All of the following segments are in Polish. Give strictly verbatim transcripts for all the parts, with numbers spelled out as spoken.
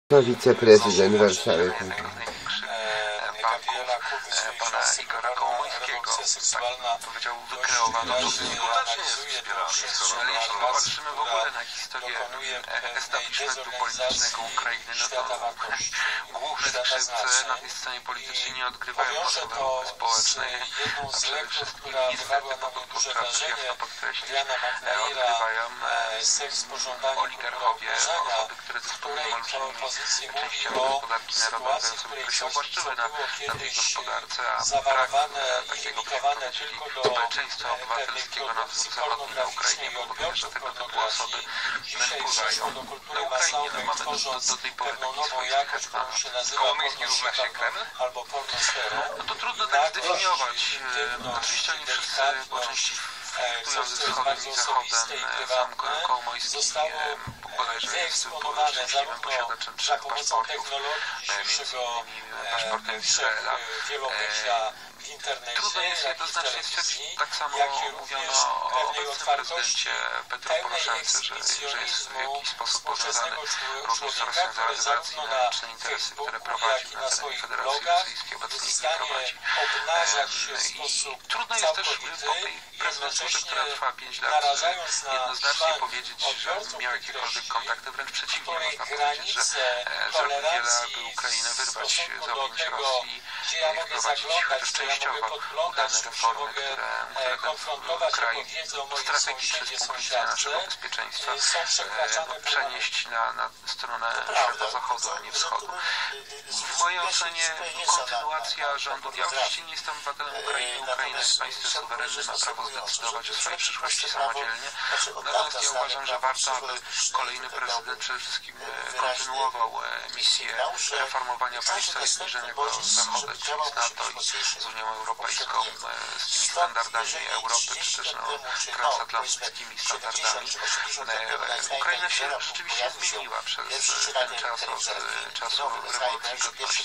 To wiceprezydent Warszawy. Pana Igora Kołomońskiego, tak powiedział, wykreowano. Ale jeśli popatrzymy w ogóle na historię establishmentu politycznego Ukrainy, no to główne skrzypce na tej scenie politycznej nie odgrywają osoby społecznej, a przede wszystkim niestety, trzeba też jasno podkreślić, odgrywają oligarchowie, osoby, które dysponują olbrzymimi częściami gospodarki narodowej, osoby, które się uwłaszczyły na, na tej gospodarce, a brak takiego, byśmy powiedzieli, społeczeństwa obywatelskiego na wzór zachodni na Ukrainie powoduje, że tego typu osoby wpływają. Na Ukrainie no, mamy do, do, do tej pory taki swoisty hetman. Kołomiejski równa się Kreml? No to trudno tak zdefiniować. Oczywiście oni wszyscy po części flirtują ze wschodem i zachodem. Sam Kołomoński bodajże jest szczęśliwym posiadaczem trzech paszportów, między innymi paszportem Izraela. Trudno jest jednoznacznie stwierdzić, tak samo mówiono o obecnym prezydencie Petro Poroszence, że, że jest w jakiś sposób powiązany również z Rosją z realizacji na liczne interesy, które prowadzi na terenie Federacji Rosyjskiej, obecnie ich nie prowadzi. I trudno jest też po tej prezydenturze, która trwa pięć lat, jednoznacznie powiedzieć, że miał jakiekolwiek kontakty, wręcz przeciwnie, można powiedzieć, że zrobił wiele, aby Ukrainę wyrwać z objęć Rosji i wprowadzić chociaż częściowo udane reformy, które, które ten kraj strategiczny z punktu widzenia naszego bezpieczeństwa e, przenieść na, na stronę świata zachodu, a nie wschodu. W mojej ocenie kontynuacja rządu, ja oczywiście nie jestem obywatelem Ukrainy, Ukraina jest państwem suwerennym, ma prawo zdecydować o swojej przyszłości samodzielnie, natomiast ja uważam, że warto, aby kolejny prezydent przede wszystkim kontynuował misję reformowania państwa i zbliżenia go z Zachodem, czyli z NATO i z Unią Europejską, z tymi standardami Europy, czy też no, transatlantyckimi standardami. Ukraina się rzeczywiście zmieniła przez ten czas od czasu rewolucji godności.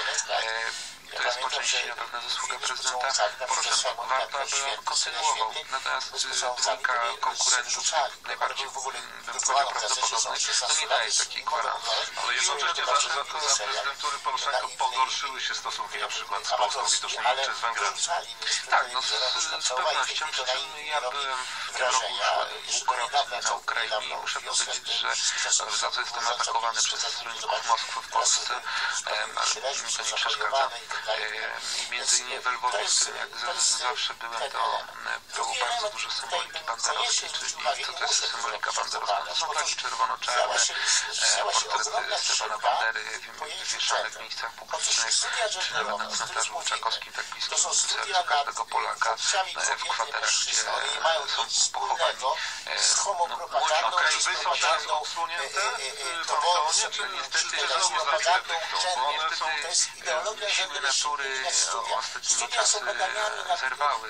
To jest po części na pewno zasługa prezydenta Poroszenka. Warto, aby on kontynuował. Natomiast dwójka konkurentów, najbardziej bym powiedział prawdopodobnych, to nie daje takiej gwarancji. Ale jednocześnie za, za, za prezydentury Poroszenko pogorszyły się stosunki na przykład z Polską widocznie czy z Węgrami. Tak, no z, z pewnością, przy czym ja byłem w tym roku już dwukrotnie na Ukrainie i muszę powiedzieć, że za co jestem atakowany przez stronników Moskwy w Polsce, ale mi to nie przeszkadza. I między innymi w Lwowie, w którym jak zawsze byłem, to było bardzo dużo symboliki banderowskiej, czyli co to jest symbolika banderowska? To są flagi czerwono-czarne, portrety Stefana Bandery wywieszane w miejscach publicznych, czy nawet na cmentarzu Łyczakowskim, tak blisko sercu każdego Polaka, w kwaterach, gdzie są pochowani. No, okej, wy są teraz odsłonięte w Panteonie, czy niestety znowu zabiegną, bo one są siły natury ostatnimi czasy zerwały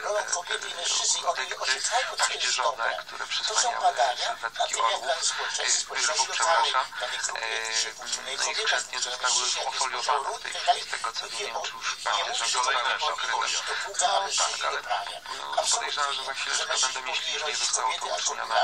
dykty paździerzowe, które przysłaniały sylwetki orłów, rybów, przepraszam, no i skrzętnie zostały ofoliowane w tej chwili, z tego co wiem, czy już paździerze zostały przykryte. Tak, ale podejrzewam, że za chwileczkę będę, jeśli już nie zostało to usunione,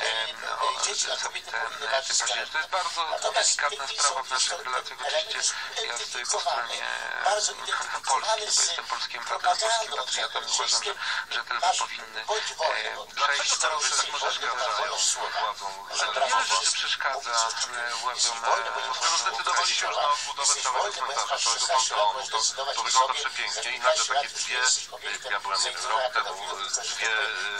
zabite te paździerze. To jest bardzo delikatna sprawa w naszych relacjach. Oczywiście ja stoję po stronie Polski, bo jestem polskim patriotą, polskim patriotą i uważam, że, że te lwy powinny e, przejść Dlaczego przez przeszkadzają władzom? wiele rzeczy przeszkadza władzom. Skoro zdecydowali się już na odbudowę całego cmentarza, całego Panteonu, to, to wygląda przepięknie i nagle takie dwie, ja byłem jeden rok temu, dwie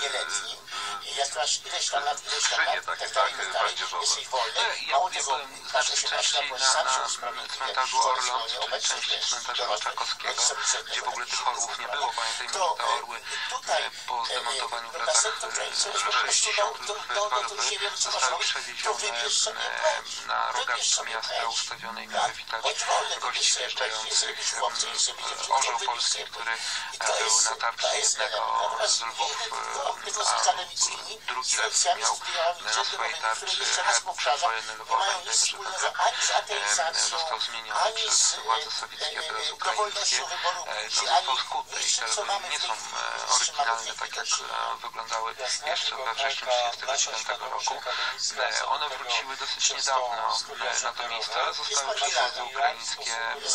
skrzynie takie, tak, paździerzowe. Ja, ja byłem znacznie częściej na, na cmentarzu Orląt, czyli części cmentarza Łyczakowskiego, gdzie w ogóle tych orłów nie było. Pamiętajmy, że te orły po zdemontowaniu w latach sześćdziesiątych bez zostały przewiezione na rogatce miasta, ustawione i miały witać gości wjeżdżających. Orzeł polski, który był na tarczy jednego z lwów, a drugi lew miał na swojej tarczy herb przedwojenny lwowy. Pamiętajmy, że ten herb został zmieniony przez władze sowieckie, teraz Ukraińcy ukraińskie, to są skutki i te nie są oryginalne, tak jak wyglądały jeszcze we wrześniu tysiąc dziewięćset trzydziestego dziewiątego roku. One wróciły dosyć niedawno na to miejsce, ale zostały przez władze ukraińskie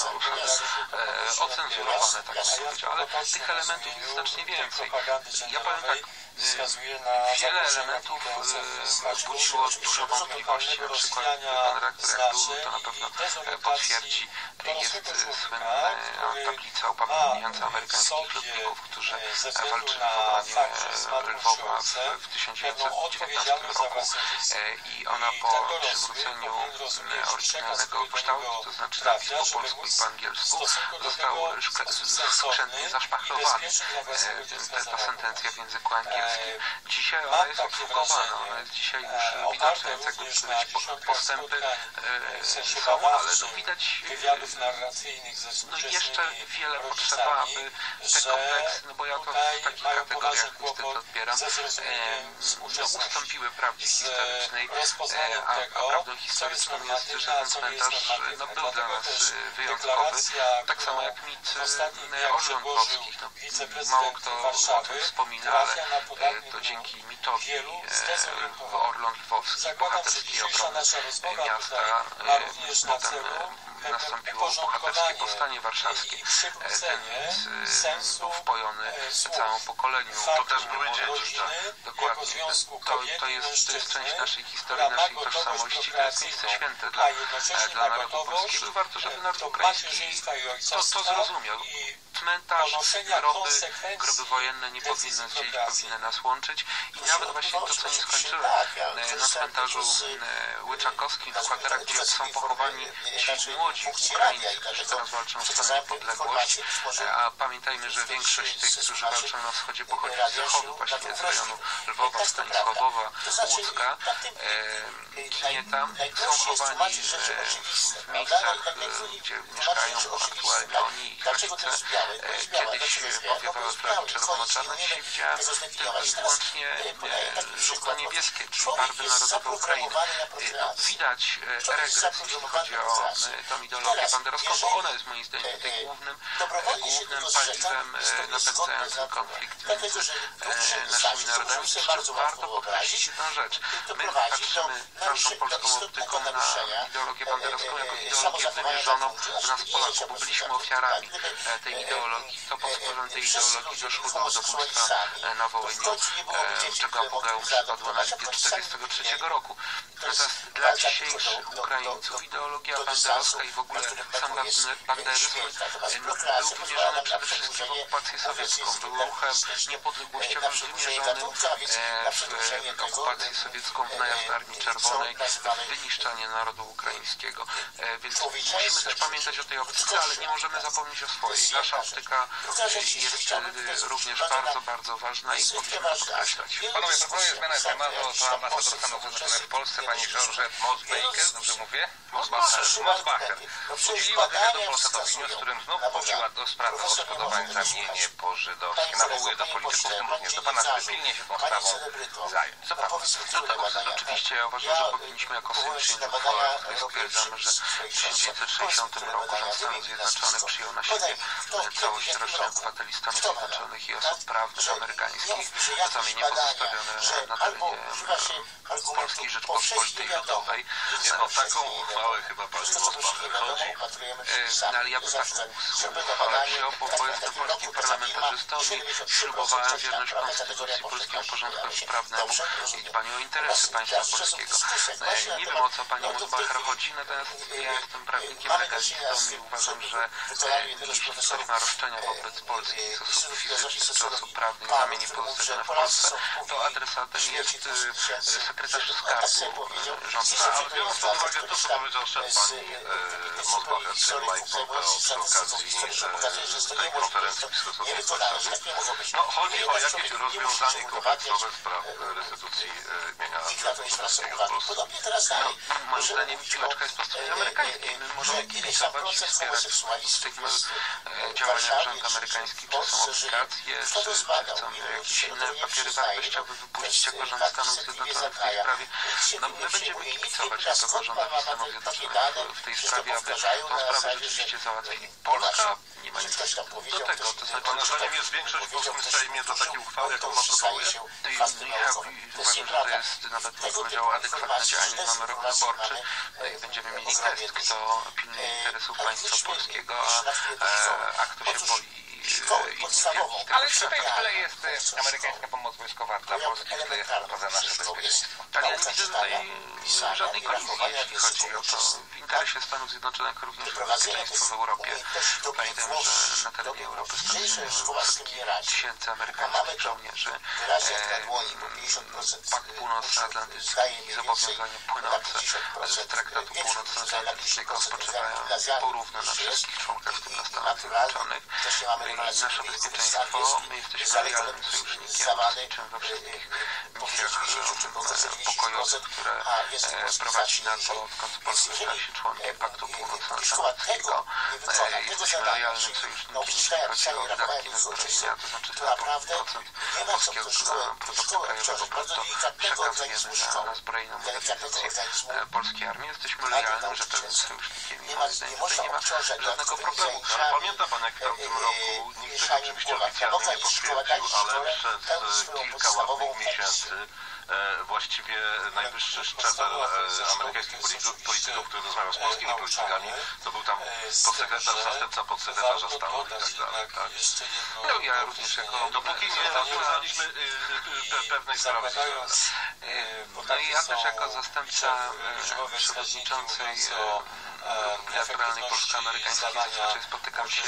no, ocenzurowane, tak bym powiedział, ale tych elementów jest znacznie więcej. Ja powiem tak, wiele elementów budziło dużo wątpliwości. Na przykład pan rektor, jak był, to na pewno potwierdzi, jest słynna tablica upamiętniająca amerykańskich lotników, którzy walczyli w obronie Lwowa w tysiąc dziewięćset dziewiętnastym roku i ona po przywróceniu oryginalnego kształtu, to znaczy napis po polsku i po angielsku, został skrzętnie zaszpachlowany. Ta sentencja w języku angielskim. Dzisiaj ona jest obsługowana, ona jest dzisiaj już widoczna, więc jakby być postępy e, są, ale no widać no jeszcze wiele potrzeba, aby te kompleksy, no bo ja to w takich kategoriach niestety odbieram, e, no, ustąpiły prawdzie historycznej, e, a, a prawdą historyczną jest, że ten cmentarz no, był dla nas wyjątkowy, tak samo jak mit Orląt Lwowskich. No, mało kto o tym wspomina, ale to dzięki mitowi e, Orląt Lwowski, bohaterskiej obrony miasta, e, potem e, nastąpiło bohaterskie powstanie warszawskie. E, ten mit był wpojony całemu pokoleniu. To też były dzieci. Dokładnie. To, to, jest, to jest część naszej historii, naszej tożsamości. To jest miejsce święte dla, dla narodu polskiego. Warto, żeby naród ukraiński to, to zrozumiał. Cmentarz, groby, groby wojenne nie powinny nas dzielić, powinny nas łączyć i nawet właśnie to, co nie skończyłem na cmentarzu Łyczakowskim w Kwaterach, gdzie są pochowani ci młodzi Ukraińcy, którzy teraz walczą o swoją niepodległość, a pamiętajmy, że większość tych, którzy walczą na wschodzie, pochodzi z zachodu, właśnie z rejonu Lwowa, Stanisławowa, Łódzka. Ginie tam, są chowani w miejscach, gdzie mieszkają aktualnie oni i ich rodzice. Kiedyś powiewały flagi czerwono-czarne, dzisiaj widziałem tylko i wyłącznie żółto niebieskie, czyli barwy narodowe Ukrainy. Widać regres, jeśli chodzi o tą ideologię banderowską, bo ona jest moim zdaniem tutaj głównym, głównym paliwem napędzającym konflikt między naszymi narodami. Jeszcze warto podkreślić jedną rzecz. My patrzymy naszą polską optyką na ideologię banderowską jako ideologię wymierzoną w nas Polaków, bo byliśmy ofiarami tej ideologii. To pod wpływem tej ideologii doszło do ludobójstwa na Wołyniu, czego apogeum przypadło na lipie tysiąc dziewięćset czterdziestego trzeciego roku. Natomiast dla dzisiejszych Ukraińców ideologia banderowska i w ogóle sam banderyzm no, był wymierzony przede wszystkim w okupację sowiecką. Był ruchem niepodległościowym wymierzonym w okupację sowiecką, w najazd Armii Czerwonej, w wyniszczanie narodu ukraińskiego. Więc musimy też pamiętać o tej optyce, ale nie możemy zapomnieć o swojej. Nasza optyka jest również bardzo, bardzo ważna i powinniśmy to podkreślać. Panowie, proponuję zmianę tematu. To ambasador Stanów Zjednoczonych w Polsce, pani Georgette Mosbaker, dobrze mówię? Mosbacher. Udzieliła wywiadu Polsatowi News, w którym znów wróciła do sprawy odszkodowań za mienie pożydowskie. Nawołuje do polityków, w tym również do pana, który pilnie się tą sprawą zająć. Co pan? No tak, oczywiście ja uważam, że powinniśmy jako Sejm przyjąć uchwałę, w której stwierdzamy, że w tysiąc dziewięćset sześćdziesiątym roku rząd Stanów Zjednoczonych przyjął na siebie całość rocznej obywateli Stanów Zjednoczonych i osób prawnych amerykańskich w zamianie pozostawione na terenie Polskiej Rzeczpospolitej Ludowej. Nie, o taką uchwałę chyba pani Mosbacher chodzi. No ale ja bym taką uchwałę wziął, bo, bo jestem polskim parlamentarzystą i ślubowałem wierność Konstytucji, polskiemu porządkowi prawnemu i dbaniu o interesy państwa polskiego. Nie wiem, o co pani Mosbacher chodzi, natomiast ja jestem prawnikiem, legalistą i uważam, że jeśli ktoś ma roszczenia wobec polskich osób fizycznych czy osób prawnych w zamianie pozostawione w Polsce, to adresatem jest sekretarz skarbu rządu. A biorąc pod uwagę to, co powiedział szef pani Mosbacher, czy Mike Pompeo przy okazji tej konferencji pisowskiej w Warszawie, no chodzi o jakieś rozwiązanie kompleksowe spraw restytucji mienia polskiego w Polsce. No, moim zdaniem piłeczka jest po stronie amerykańskiej. My możemy kibicować i wspierać tych działań działania rząd amerykański, czy są obligacje, czy, czy chcą jakieś inne papiery wartościowe wypuścić jako rząd Stanów Zjednoczonych w tej sprawie. No, my będziemy kibicować jako rządowi Stanów Zjednoczonych w tej sprawie, aby tą sprawę rzeczywiście załatwili. Polska nie ma nic do tego, to znaczy... Pana zdaniem jest większość w polskim Sejmie za takie uchwały, jaką ma proponuje? Uważam, że to jest nawet, bym powiedział, adekwatne działanie. Mamy rok wyborczy, no i będziemy mieli test, kto pilnuje interesów państwa polskiego, a, a kto się boi innych. Ale czy tutaj w tle jest amerykańska pomoc wojskowa dla Polski, w tle jest za nasze bezpieczeństwo? Ale ja nie widzę tutaj żadnej kolizji, jeśli chodzi o to. W interesie Stanów Zjednoczonych również bezpieczeństwo w Europie. Pamiętam, że na terenie Europy stacjonują setki tysięcy amerykańskich żołnierzy. Pakt Północnoatlantycki i zobowiązania płynące z Traktatu Północnoatlantyckiego spoczywają porówno na wszystkich członkach, w tym na Stanach Zjednoczonych. I nasze bezpieczeństwo, my jesteśmy lojalnym sojusznikiem, uczestniczymy we wszystkich misjach pokojowych, które prowadzi NATO, odkąd Polska stała się członkiem Paktu Północnoatlantyckiego. Jesteśmy lojalnym sojusznikiem, jeśli chodzi o wydatki na zbrojenia, to znaczy dwa procent polskiego produktu krajowego brutto przekazujemy na, na zbrojną modernizację polskiej armii. Jesteśmy lojalnym, rzetelnym sojusznikiem i moim zdaniem tutaj nie ma żadnego problemu. Ale pamięta pan, jak w tym roku, nikt tego oczywiście oficjalnie nie potwierdził, ale przez kilka ładnych miesięcy e, właściwie najwyższy szczebel e, amerykańskich polityków, polityków, który rozmawiał z polskimi politykami, to był tam podsekretarz, zastępca podsekretarza stanu i tak dalej. Tak. No ja również jako... Dopóki nie rozwiązaliśmy pewnej sprawy. No i ja też jako zastępca przewodniczącej bilateralnej polsko-amerykańskiej zazwyczaj spotykam się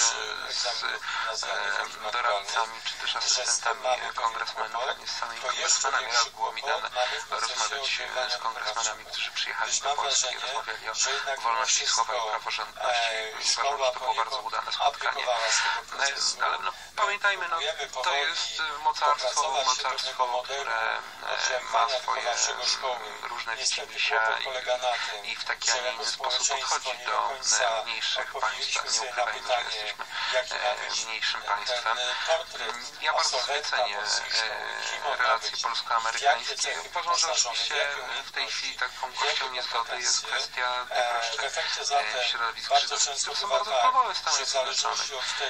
z e, doradcami czy też asystentami kongresmenów, a nie z samymi kongresmenami. Raz było mi dane rozmawiać z kongresmenami, którzy przyjechali do Polski i rozmawiali o wolności słowa i praworządności. Uważam, że to było bardzo udane spotkanie. No, ale no, pamiętajmy, no, to jest mocarstwo, mocarstwo, które e, ma swoje różne widzimisię i, i w taki, a nie inny sposób podchodzi do e, mniejszych państw. Nie ukrywajmy, że jesteśmy e, mniejszym państwem. Ja bardzo sobie cenię e, relacje polsko-amerykańskie. Uważam, że oczywiście w tej chwili taką kością niezgody jest kwestia e, środowisk żydowskich, które są bardzo wpływowe w Stanach Zjednoczonych.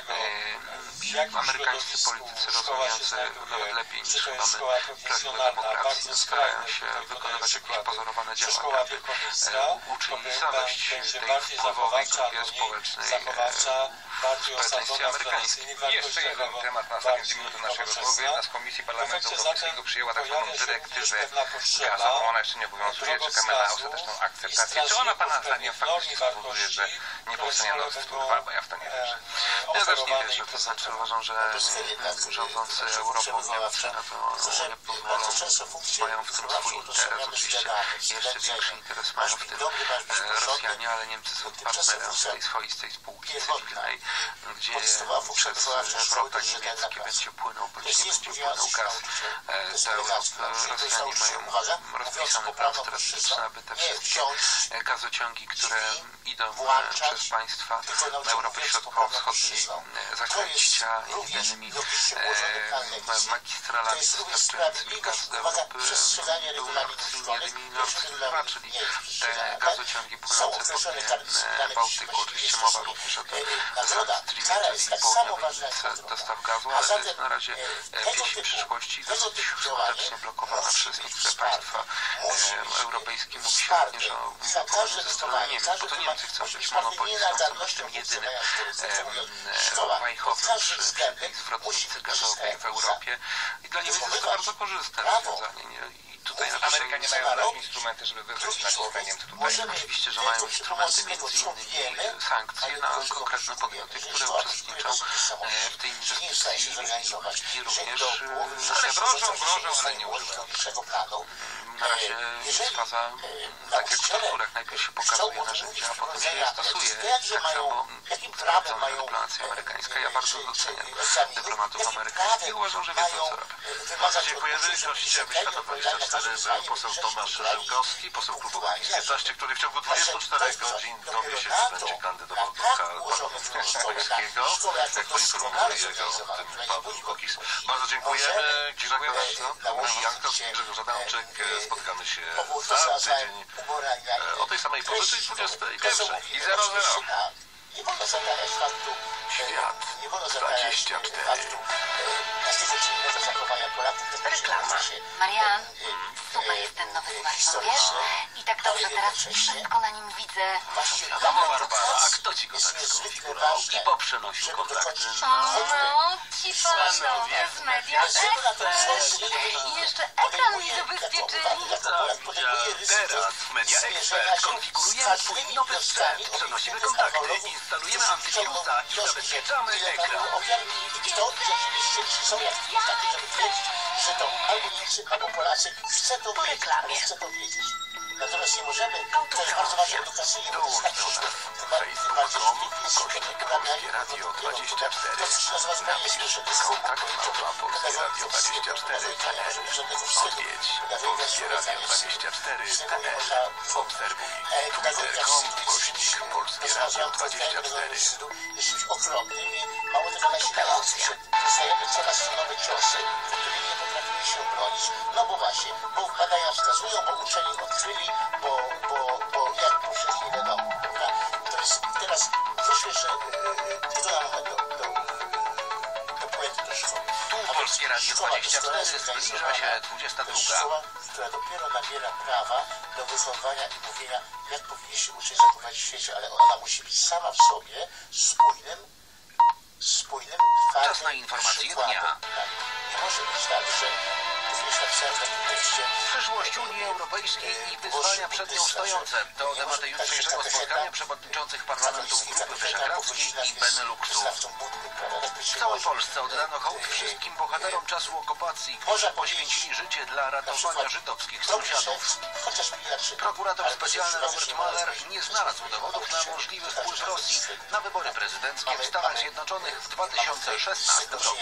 E, amerykańscy politycy rozumiejący nawet lepiej niż chyba my prawidłowe demokracji starają się wykonywać jakieś pozorowane działania, aby e, uczynić zadość tej wpływowej grupie społecznej w społeczeństwie amerykańskim. Jeszcze jeden temat na ostatnie dwie minuty naszej rozmowy. Jedna z Komisji Parlamentu Europejskiego przyjęła tak zwaną dyrektywę gazową. Ona jeszcze nie obowiązuje, czekamy na ostateczną akceptację. Czy ona pana zdaniem faktycznie spowoduje, że nie powstanie Nord Stream dwa, bo ja w to nie wierzę. Ja też nie wierzę, to znaczy uważam, że rządzący Europą Niemcy na to nie pozwolą, mają w tym swój interes. Oczywiście jeszcze większy interes mają w tym Rosjanie, ale Niemcy są partnerem w tej swoistej spółki cywilnej, gdzie przez wrota niemieckie będzie płynął, bądź nie będzie płynął gaz do Europy. Rosjanie mają rozpisany plan strategiczny, aby te wszystkie gazociągi, które idą przez państwa Europy Środkowo-Wschodniej zakręcić, a jedynymi magistralami dostarczającymi gaz do Europy był Nord Stream jeden i Nord Stream dwa, czyli te gazociągi płynące po dnie Bałtyku. Oczywiście mowa również o tym Nord Streamie, czyli południowej linii dostaw gazu, ale to jest na razie pieśń przyszłości, dosyć skutecznie blokowana przez niektóre państwa europejskie. Mówi się również o blokowaniu ze strony Niemiec, bo to Niemcy chcą być monopolistą, chcą być tym jedynym wajchowym przy, przy tej zwrotnicy gazowej w Europie i dla Niemiec jest to bardzo korzystne rozwiązanie. Nie? I tutaj Amerykanie mają instrumenty, żeby wywrzeć na głowę Niemcy tutaj. Oczywiście, że mają instrumenty, między innymi sankcje na konkretne podmioty, które uczestniczą w tej inwestycji i również ale wrożą, wrożą, ale nie używają. na razie jest faza, tak jak w torturach, najpierw się pokazuje narzędzia, a potem się je stosuje. Tak samo sprawdzona dyplomacja amerykańska. Ja bardzo doceniam dyplomatów amerykańskich. Uważam, że wiedzą, co robią. Bardzo dziękujemy. Gościem Świata dwadzieścia cztery był poseł Tomasz Rzymkowski, poseł klubu Kukiz piętnaście, który w ciągu dwudziestu czterech godzin dowie się, czy będzie kandydował do Parlamentu Europejskiego. Jak poinformowali jego o tym Paweł Kukiz. Bardzo dziękujemy. Grzegorz Jankowski, Grzegorz Adamczyk. Spotkamy się za tydzień o tej samej porze, czyli dwudziestej pierwszej. I zero zero. Nie wolno zabierać faktu. Świat Nie wolno zabierać dwadzieścia cztery. faktu każdego czynnego zachowania Polaków. Reklama. Marian, super jest ten nowy smartfon, wiesz? I tak dobrze teraz wszystko na nim widzę. Wiadomo, Barbara, a kto ci go tak skonfigurował i poprzenosił kontakty? O, ci panowie z Media Expert. I jeszcze ekran mi zabezpieczyli. Teraz w Media Expert konfigurujemy twój nowy sprzęt, przenosimy kontakty, instalujemy antywirusa i zabezpieczamy ekran. Kto rzeczywiście są jakieś takie, żeby twierdzić, że to albo Niemcy, albo Polacy. Chcę to wiedzieć, ale chcę to wiedzieć. Natomiast nie możemy, to jest bardzo ważne edukacyjnie, bo to jest tak ważne. facebook kropka com ukośnik Polskie Radio dwadzieścia cztery. Napisz kontakt małpa Polskie Radio dwadzieścia cztery kropka p l. Odwiedź Polskie Radio dwadzieścia cztery kropka p l. Obserwuj twitter kropka com ukośnik Polskie Radio dwadzieścia cztery. Jest czymś okropnym i mało tego nasilającym się. Dostajemy coraz nowe ciosy, którymi nie potrafimy się bronić. No bo właśnie, bo badania wskazują, bo uczeni odkryli, bo, bo, bo jak powszechnie wiadomo. To jest teraz proszę jeszcze, nie to nam do, do, do poety doszło. Tu Polskie Radio dwadzieścia cztery, zbliża się dwudziesta druga. Szkoła, która dopiero nabiera prawa do wychowania i mówienia, jak powinniśmy uczyć zachować w świecie, ale ona musi być sama w sobie spójnym, spójnym, Czas na informacje dnia. Tak. Nie może być tak, że również napisałem w takim tekście Przyszłość Unii Europejskiej i wyzwania przed nią stojące to tematy jutrzejszego spotkania przewodniczących parlamentów Grupy Wyszehradzkiej i Beneluxu. W całej Polsce oddano hołd wszystkim bohaterom czasu okupacji, którzy poświęcili życie dla ratowania żydowskich sąsiadów. Prokurator specjalny Robert Mueller nie znalazł dowodów na możliwy wpływ Rosji na wybory prezydenckie w Stanach Zjednoczonych w dwa tysiące szesnastym roku.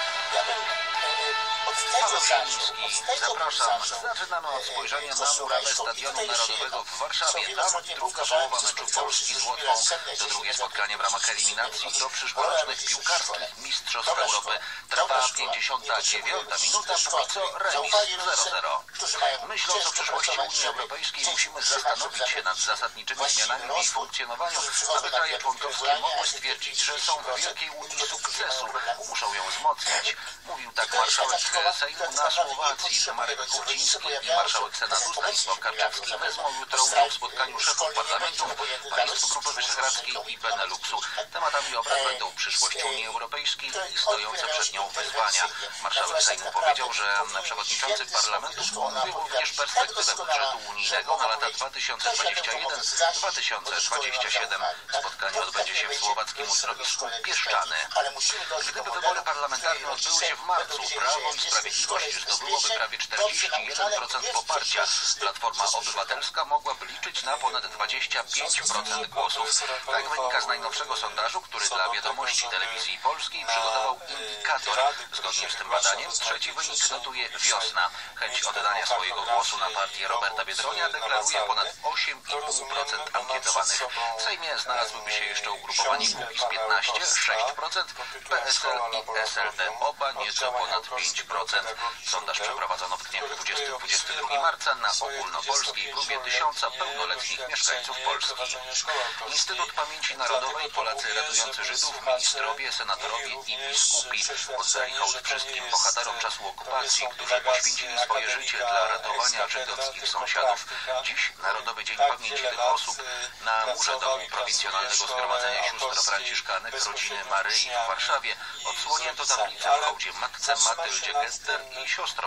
Paweł Zieliński, zapraszam. Zaczynamy od spojrzenia na murawę Stadionu Narodowego w Warszawie. Tam druga połowa meczu Polski z Łotwą. To drugie spotkanie w ramach eliminacji do przyszłorocznych piłkarskich Mistrzostw Europy. Trwa pięćdziesiąta dziewiąta minuta, póki co remis zero zero. Myśląc o przyszłości Unii Europejskiej musimy zastanowić się nad zasadniczymi zmianami w jej funkcjonowaniu, aby kraje członkowskie mogły stwierdzić, że są w wielkiej Unii sukcesu. Muszą ją wzmocnić. Mówił tak marszałek Sejmu na Słowacji. Marek Kuchciński i marszałek Senatu Stanisław Karczewski wezmą jutro udział w spotkaniu szefów parlamentów państw Grupy Wyszehradzkiej i Beneluxu. Tematami obrad będą przyszłość Unii Europejskiej i stojące przed nią wyzwania. Marszałek Sejmu powiedział, że przewodniczący parlamentów omówił również perspektywę budżetu unijnego na lata dwa tysiące dwudziesty pierwszy do dwa tysiące dwudziestego siódmego. Spotkanie odbędzie się w słowackim uzdrowisku Pieszczany. Gdyby wybory parlamentarne odbyły się w marcu, Prawo i Sprawiedliwość zdobyłoby prawie czterdzieści jeden procent poparcia. Platforma Obywatelska mogłaby liczyć na ponad dwadzieścia pięć procent głosów. Tak wynika z najnowszego sondażu, który dla Wiadomości Telewizji Polskiej przygotował Indikator. Zgodnie z tym badaniem trzeci wynik notuje Wiosna. Chęć oddania swojego głosu na partię Roberta Biedronia deklaruje ponad osiem i pół procent ankietowanych. W Sejmie znalazłyby się jeszcze ugrupowanie Kukiz piętnaście, sześć procent, P S L i S L D, oba nieco ponad pięć procent. Sondaż przeprowadzono w dniach dwudziestego do dwudziestego drugiego marca na ogólnopolskiej próbie tysiąca pełnoletnich mieszkańców Polski. Instytut Pamięci Narodowej, Polacy ratujący Żydów, ministrowie, senatorowie i biskupi oddali hołd wszystkim bohaterom czasu okupacji, którzy poświęcili swoje życie dla ratowania żydowskich sąsiadów. Dziś Narodowy Dzień Pamięci tych osób. Na murze domu prowincjonalnego zgromadzenia sióstr franciszkanek rodziny Maryi w Warszawie odsłonięto tablicę w hołdzie matce Matyldzie Gester i siostrom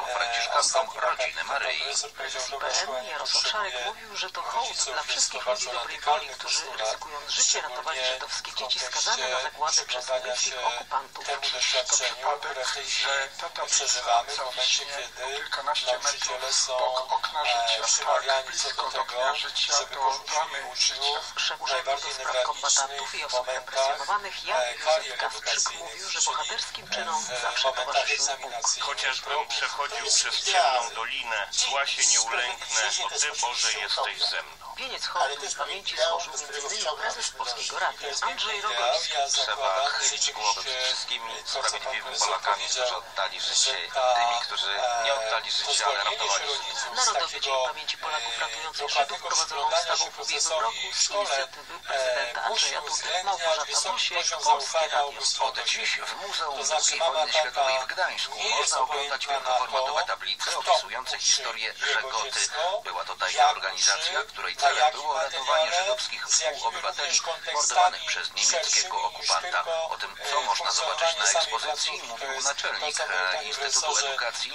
franciszkankom rodziny Maryi. Prezes I P N Jarosław Szarek mówił, że to hołd dla wszystkich ludzi dobrej woli, którzy ryzykując życie ratowali żydowskie dzieci skazane na zagładę przez niemieckich okupantów. To przypadek, że ta tablica zawiśnie kilkanaście metrów obok okna życia, tak blisko do okna życia, do bramy życia. Szef Urzędu do Spraw Kombatantów i Osób Represjonowanych Jan Józef Kasprzyk mówił, że bohaterskim czynom zawsze towarzyszył Bóg. Chociażbym przechodził przez ciemną dolinę, zła się nie ulęknę, bo Ty, Boże, jesteś ze mną. Wieniec hołdu i pamięci złożył między innymi prezes Polskiego Radia Andrzej Rogoyski. Trzeba chylić głowy przed wszystkimi sprawiedliwymi Polakami, którzy oddali życie i tymi, którzy nie oddali życia, ale ratowali życie. Narodowy Dzień Pamięci Polaków ratujących Żydów prowadzoną ustawą w ubiegłym roku z inicjatywy prezydenta Andrzeja Dudy. Małgorzata Musiek, Polskie Radio. Od dziś w Muzeum drugiej Wojny Światowej w Gdańsku można oglądać wielkoformatowe tablice opisujące historię Żegoty. Była to tajna organizacja, której celem było ratowanie żydowskich współobywateli mordowanych przez niemieckiego okupanta. O tym, co można zobaczyć na ekspozycji, mówił naczelnik Instytutu Edukacji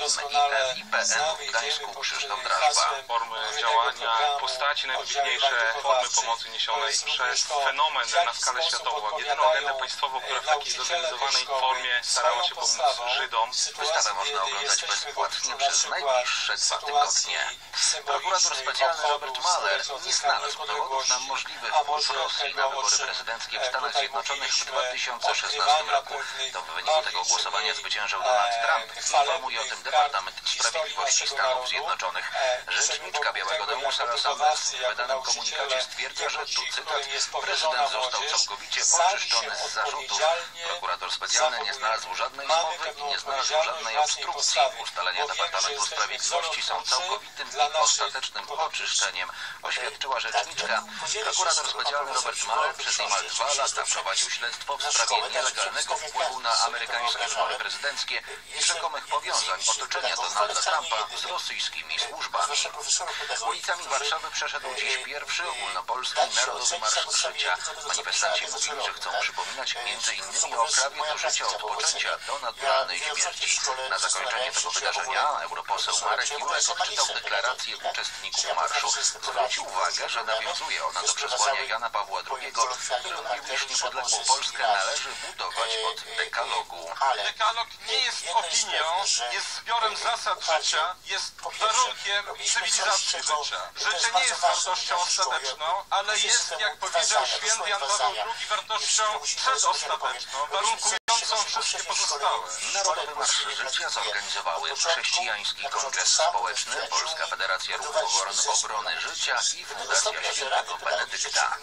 I P N w Gdańsku Krzysztof Drażba. Formy działania, postaci, najwybitniejsze formy pomocy niesionej przez fenomen na skalę światową. Jedyną agendę państwową, która w takiej zorganizowanej formie starała się pomóc Żydom. Wystawę można oglądać bezpłatnie przez najbliższe dwa tygodnie. Prokurator specjalny Robert Mueller nie znalazł dowodów na możliwy wpływ Rosji na wybory prezydenckie w Stanach Zjednoczonych w dwa tysiące szesnastym roku. To w wyniku tego głosowania zwyciężył Donald Trump. Informuje o tym Departament Sprawiedliwości Stanów Zjednoczonych. Rzeczniczka Białego Domu Sarah Sanders w wydanym komunikacie stwierdza, że, tu cytat, prezydent został całkowicie oczyszczony z zarzutów. Prokurator specjalny nie znalazł żadnej zmowy i nie znalazł żadnej obstrukcji. Ustalenia Departamentu Sprawiedliwości są całkowitym i ostatecznym oczyszczeniem, oświadczyła rzeczniczka. Prokurator specjalny Robert Mueller przez niemal dwa lata prowadził śledztwo w sprawie nielegalnego wpływu na amerykańskie wybory prezydenckie i rzekomych powiązań otoczenia Donalda Trumpa z rosyjskimi służbami. Ulicami Warszawy przeszedł dziś pierwszy ogólnopolski Narodowy Marsz Życia. Manifestanci mówili, że chcą przypominać między innymi o prawie do życia od poczęcia do naturalnej śmierci. Na zakończenie tego wydarzenia europoseł Marek Jurek odczytał deklarację uczestników marszu. Zwrócił uwagę, że nawiązuje ona do przesłania Jana Pawła drugiego, który mówił, iż niepodległą Polskę należy budować od dekalogu. Dekalog nie jest opinią, jest zbiorem zasad życia, jest warunkiem cywilizacji życia. Życie nie jest wartością ostateczną, ale jest, jak powiedział święty Jan Paweł drugi, wartością przedostateczną, warunkującą wszystkie pozostałe. Narodowy Marsz Życia zorganizowały Chrześcijański Kongres Społeczny, Polska Federacja Ruchu Obrony Życia i Fundacja Świętego Benedykta.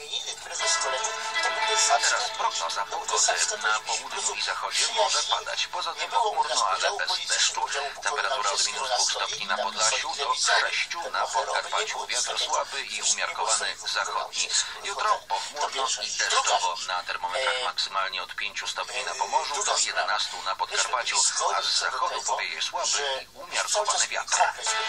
A teraz prognoza pogody. Na południu i zachodzie może padać. Poza tym pochmurno, ale bez deszczu. Temperatura od minus dwóch stopni na Podlasiu do sześciu na Podkarpaciu. Wiatr słaby i umiarkowany zachodni. Jutro pochmurno i deszczowo. Na termometrach maksymalnie od pięciu stopni na Pomorzu do jedenastu na Podkarpaciu, a z zachodu powieje słaby i umiarkowany wiatr.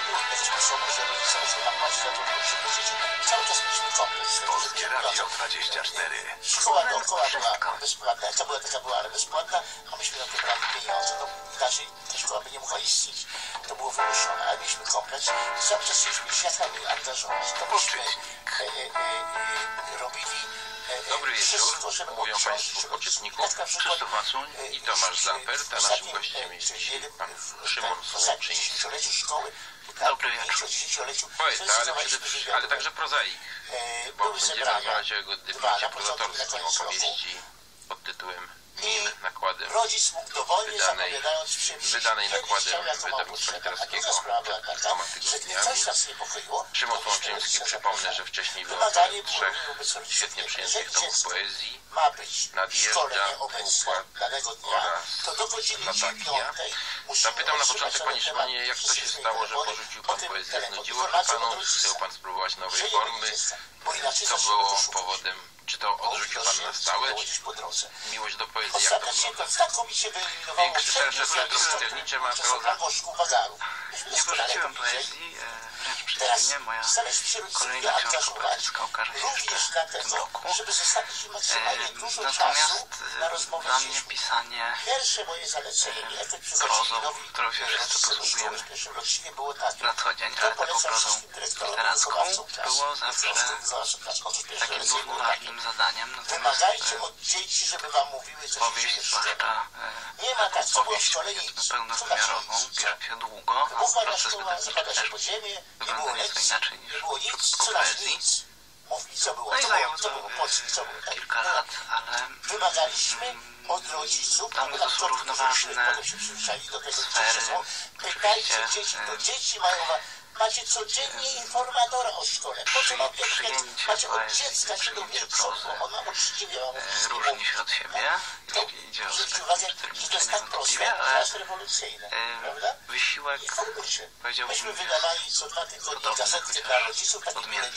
Polskie Radio dwadzieścia cztery. Szkoła dookoła była bezpłatna. Jak to była, taka była, ale bezpłatna, a myśmy na to brali pieniądze. No, inaczej ta szkoła by nie mogła istnieć. To było wymuszone, ale mieliśmy komplet i cały czas chcieliśmy światami angażować. To myśmy e, e, e, robili. Dobry wieczór, mówią Państwu uczestników Krzysztof Macuń i Tomasz Zampert, a naszym gościem jest dzisiaj pan Szymon Słomczyński. Dobry wieczór. Poeta, ale, przede, ale także prozaik, bo będziemy rozmawiać o jego debiucie prozatorskim, opowieści pod tytułem Nin, nakładem wydanej, wydanej nakładem wydawnictwa literackiego przed kilkoma tygodniami. Szymon Słomczyński, przypomnę, że wcześniej był autorem trzech świetnie przyjętych tomów poezji: Nadjeżdża, Układ oraz Natalia. Zapytam na początek, panie Szymonie, jak to się stało, że porzucił pan poezję? Znudziło się panu? Chciał pan spróbować nowej formy? Co było powodem? Czy to odrzucił pan na stałe? Czy miłość do poezji? Jak to wygląda? Większe, szersze spektrum czytelnicze ma proza? Nie porzuciłem poezji, wręcz Nie, moja kolejna książka poetycka ukaże się jeszcze w tym roku. E, natomiast e, dla mnie pisanie e, prozą, którą się wszyscy posługujemy na co dzień, ale taką prozą literacką, było zawsze takim równoważnym zadaniem. Natomiast e, powieść, zwłaszcza e, taką powieść powiedzmy pełnowymiarową, pisze się długo, a proces wydawniczy też wygląda nieco inaczej niż w przypadku poezji. No i zajęło to e, kilka lat, ale mm, tam to są równoważne sfery. Oczywiście macie codziennie informatora o szkole. Przyjęcie poezji, przyjęcie prozy różni się od siebie, jeśli idzie o spektrum czytelnicze niewątpliwie, ale e, wysiłek, powiedziałbym, jest podobny, chociaż odmienny.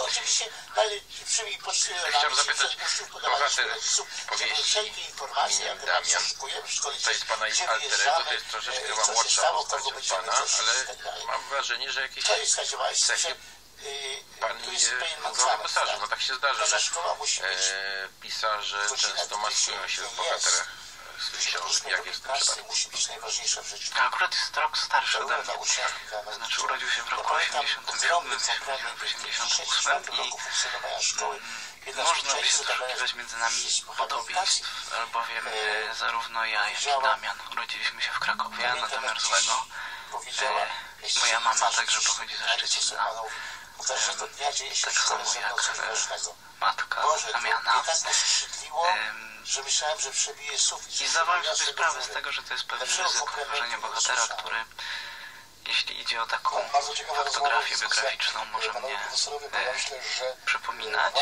Chciałem zapytać, bohater powieści imieniem Damian, to jest pana alter ego, to jest troszeczkę chyba młodsza postać od pana, ale mam wrażenie, że jakieś cechy pan go wyposażył, bo tak się zdarza, że e, pisarze często maskują się w bohaterach swych książek. Jak jest w tym przypadku? A akurat jest rok starszy ode mnie. To znaczy urodził się w roku osiemdziesiątym siódmym, w osiemdziesiątym ósmym i mm, można by się doszukiwać między nami podobieństw, albowiem e, zarówno ja, jak i Damian urodziliśmy się w Krakowie na Domiarzłego. E, moja mama także pochodzi ze Szczecina. E, tak samo jak e, matka Damiana. że myślałem, że przebije sufit. I zdawałem sobie sprawę z tego, że to jest pewne ryzyko tworzenia bohatera, który, jeśli idzie o taką faktografię biograficzną, może mnie e, przypominać.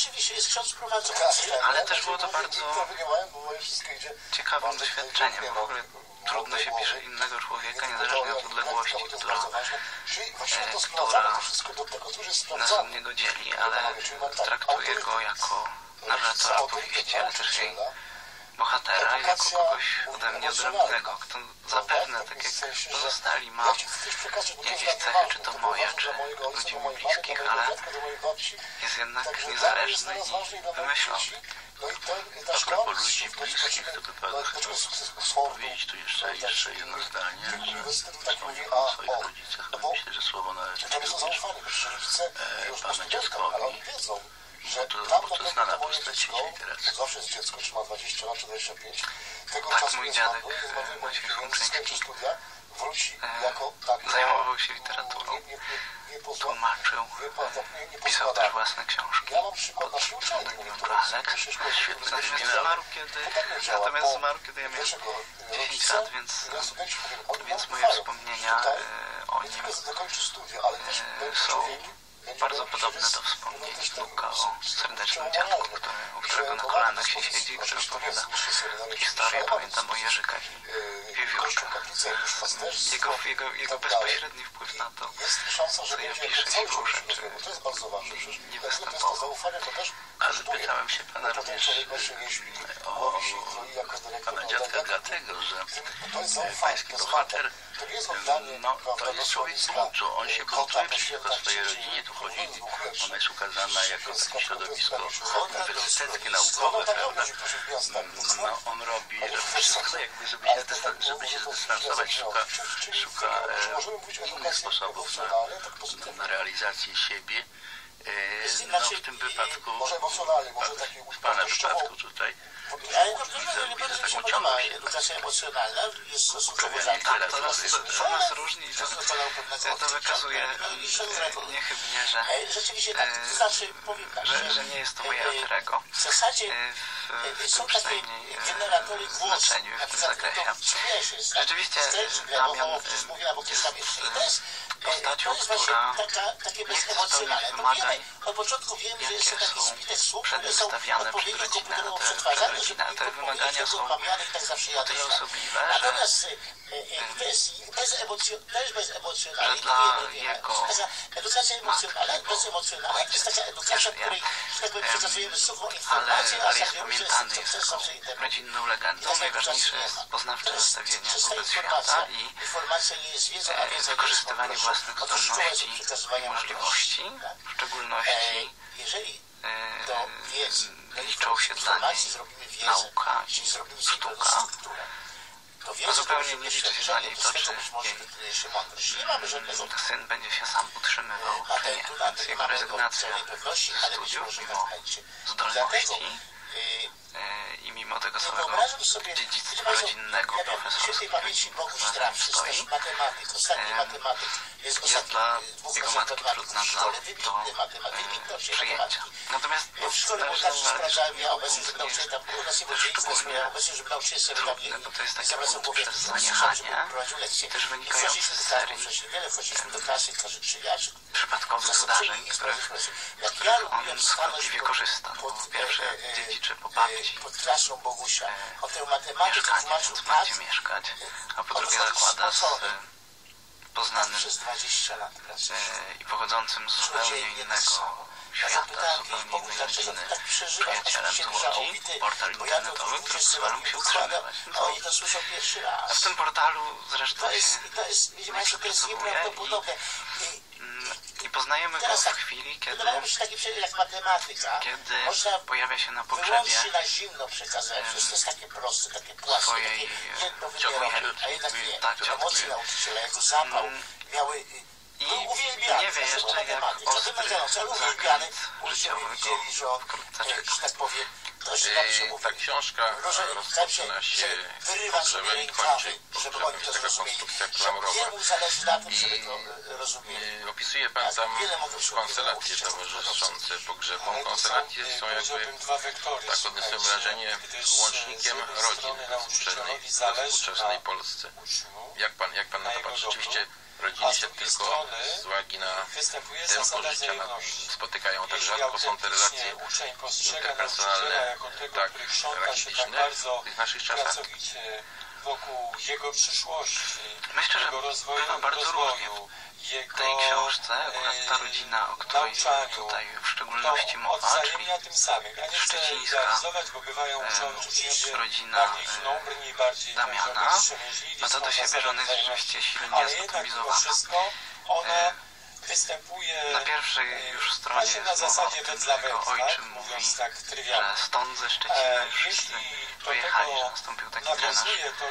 Ale też było to bardzo ciekawym doświadczeniem, bo w ogóle trudno się pisze innego człowieka, niezależnie od odległości, która, e, która nas od niego dzieli, ale traktuję go jako narratora powieści, ale też jej bohatera i jako kogoś ode mnie odrębnego, kto zapewne, tak jak pozostali, ma jakieś cechy, czy to moje, czy ludzi mi bliskich, ale jest jednak niezależny i wymyślony. A propos ludzi bliskich, to by pan chciał powiedzieć tu jeszcze, jeszcze jedno zdanie, że wspomniał pan o swoich rodzicach, ale myślę, że słowo należy również e, panu dziadkowi. To, bo to znana postać sieci literackiej. Zawsze jest dziecko, czy ma dwadzieścia lat, czy dwadzieścia pięć. Tak, mój dziadek Maciej Humczyński zajmował się literaturą, tłumaczył, pisał też własne książki pod pseudonimem Alek. Natomiast zmarł, kiedy, natomiast zmarł, kiedy ja miałem dziesięć lat, więc, więc moje wspomnienia o nim są bardzo podobne do wspomnień Luka o serdecznym dziadku, który, u którego na kolanach się siedzi, który opowiada historię, pamiętam o Jerzykach i Wiewiórkach. Jego, jego, jego bezpośredni wpływ na to, co ja piszę, siłą rzeczy nie występował. Ale pytałem się pana również o pana dziadka dlatego, że pański bohater, no to jest człowiek buntu, on się buntuje przeciwko swojej rodzinie, tu chodzi, ona jest ukazana jako takie środowisko uniwersyteckie, naukowe, prawda? No on robi, robi wszystko jakby, żeby się, zdystan- żeby się zdystansować, szuka, szuka e, innych sposobów na, na realizację siebie. E, no w tym wypadku, w pana wypadku tutaj, widzę, widzę taką ciągłość jednak. Tak, to nas, to nas różni i to, to wykazuje niechybnie, że, że, że nie jest to moje alter ego w, w tym przynajmniej znaczeniu, w tym zakresie. Rzeczywiście Damian jest postacią, która nie chce spełniać wymagań Od początku wiemy, że jest to jakie taki są zbitek słów, które są przedstawiane przed odpowiednio rodzinę, komputerowo te, przed przetwarzane, rodzinę. żeby Te wymagania są tak zawsze o tyle jadę osobliwe, że natomiast to jest bezemocjonalne, też bezemocjonalne. że dla jego edukacja emocjonalna, bezemocjonalna, to jest taka edukacja, w której, że tak powiem, przekazujemy suchą informację, ale, a ale jest sam wiemy, że pamiętany, jest jest sukcesem, taką że internet. rodzinną legendą. Najważniejsze jest poznawcze nastawienie wobec świata i informacja nie jest wiedzą, a wiedza wykorzystywanie własnych zdolności i możliwości, w szczególności do wiedzy, e, liczą się dla niej nauka i sztuka, a zupełnie nie liczy się dla niej to, czy jej syn będzie się sam utrzymywał, czy nie. Więc jego rezygnacja ze studiów, mimo zdolności e, i mimo tego całego dziedzictwa rodzinnego, profesorskiego rodzinnego, na nim stoi, e, jest dla jego matki trudna dla, do e, przyjęcia. Natomiast no, należy zauważyć, że jego punkt jest też szczególnie trudny, bo to jest taki punkt przez zaniechanie, też wynikający z serii przypadkowych zdarzeń, których, z których on skutliwie korzysta. No, po pierwsze dziedziczy po babci e, mieszkanie, więc ma gdzie mieszkać, a po drugie zakłada z poznanym e, i pochodzącym z zupełnie innego świata, zupełnie innej rodziny przyjacielem z Łodzi, portal internetowy, który pozwala mu się utrzymywać. No, a w tym portalu zresztą się najpracowuje i, i poznajemy go w chwili, kiedy, kiedy pojawia się na pogrzebie swojej ciotki, tak, ciotki. I nie wie jeszcze, jak ostry zakręt życiowy go wkrótce czeka. Ta książka rozpoczyna się pogrzebem i kończy pogrzebem. Jest taka konstrukcja klamrowa. I opisuje pan tam konstelacje towarzyszące pogrzebom. Konstelacje są jakby, tak odniosłem wrażenie, łącznikiem rodzin w współczesnej, w współczesnej Polsce. Jak pan, jak pan na to patrzy? Rzeczywiście rodziny się tylko z uwagi na tempo życia spotykają tak rzadko, są te relacje interpersonalne tak rakietyczne w tych naszych czasach. Wokół jego przyszłości, myślę, że bywa bardzo różnie w tej książce. Akurat ta rodzina, o której tutaj w szczególności mowa, czyli szczecińska e, rodzina e, Damiana, ma to do siebie, że ona jest rzeczywiście silnie zatomizowana. E, na pierwszej już stronie jest mowa o tym, że jego ojczym mówi, że stąd ze Szczecina już wszyscy wyjechali, że nastąpił taki drenaż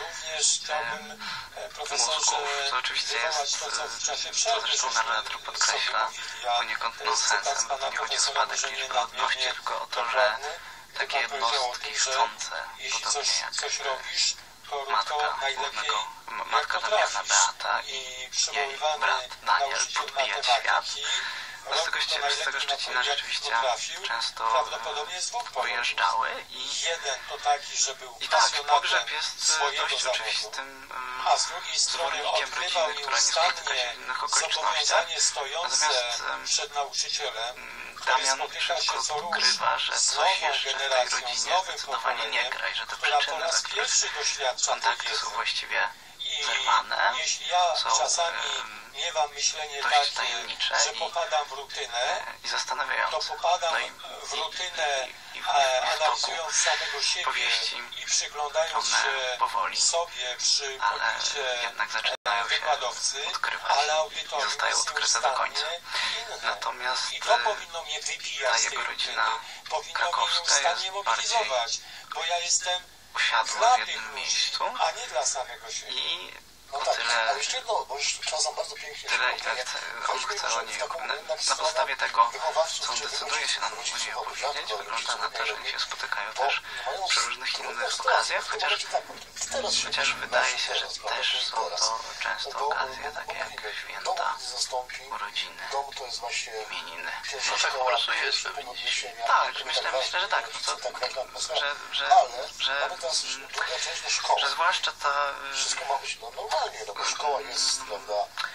mózgów, co oczywiście jest, co zresztą narrator podkreśla, poniekąd nonsensem, bo to nie chodzi o spadek liczby ludności, tylko o to, że takie jednostki chcące, podobnie jak matka głównego, matka Damiana Beata i jej brat Daniel podbijać świat. Z tego, z tego Szczecina rzeczywiście często wyjeżdżały i, i tak, pogrzeb jest dość oczywistym um, zwolennikiem rodziny, która nie spotyka się w innych okolicznościach. Natomiast um, Damian szybko odkrywa, że coś jeszcze w tej rodzinie zdecydowanie nie gra i że te przyczyny, dla których kontakty są właściwie zerwane, są um, dość tajemnicze i, i zastanawiające. No i, i, i, i w, w toku powieści one powoli, ale jednak zaczynają się odkrywać i zostają odkryte do końca. Natomiast ta jego rodzina krakowska jest bardziej osiadła w jednym miejscu i o tyle, tyle ile chce, on chce o niej, na, na podstawie tego, co on decyduje się nam o niej opowiedzieć, wygląda na to, że oni się spotykają też przy różnych innych okazjach, chociaż, chociaż wydaje się, że też są to często okazje takie jak święta, urodziny, imieniny. No tak po prostu jest pewnie. Tak, myślę, myślę, że tak, no to, że, że, że, że, że zwłaszcza ta wszystko ma być normalnie, no bo szkoła jest, prawda,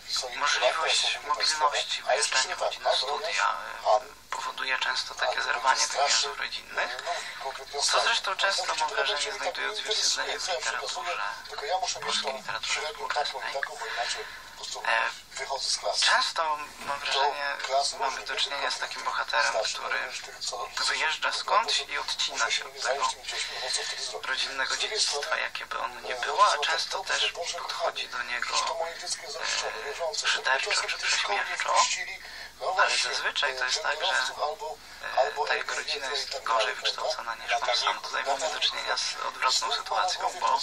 możliwość mobilności, wyjeżdżania ludzi na studia powoduje często takie zerwanie tych więzów rodzinnych, co zresztą często, mam wrażenie, znajduje odzwierciedlenie w literaturze, polskiej literaturze współczesnej. Często, mam wrażenie, mamy do czynienia z takim bohaterem, który wyjeżdża skądś i odcina się od tego rodzinnego dziedzictwa, jakie by ono nie było, a często też podchodzi do niego e, szyderczo czy prześmiewczo, ale zazwyczaj to jest tak, że e, ta jego rodzina jest gorzej wykształcona niż on sam. Tutaj mamy do czynienia z odwrotną sytuacją, bo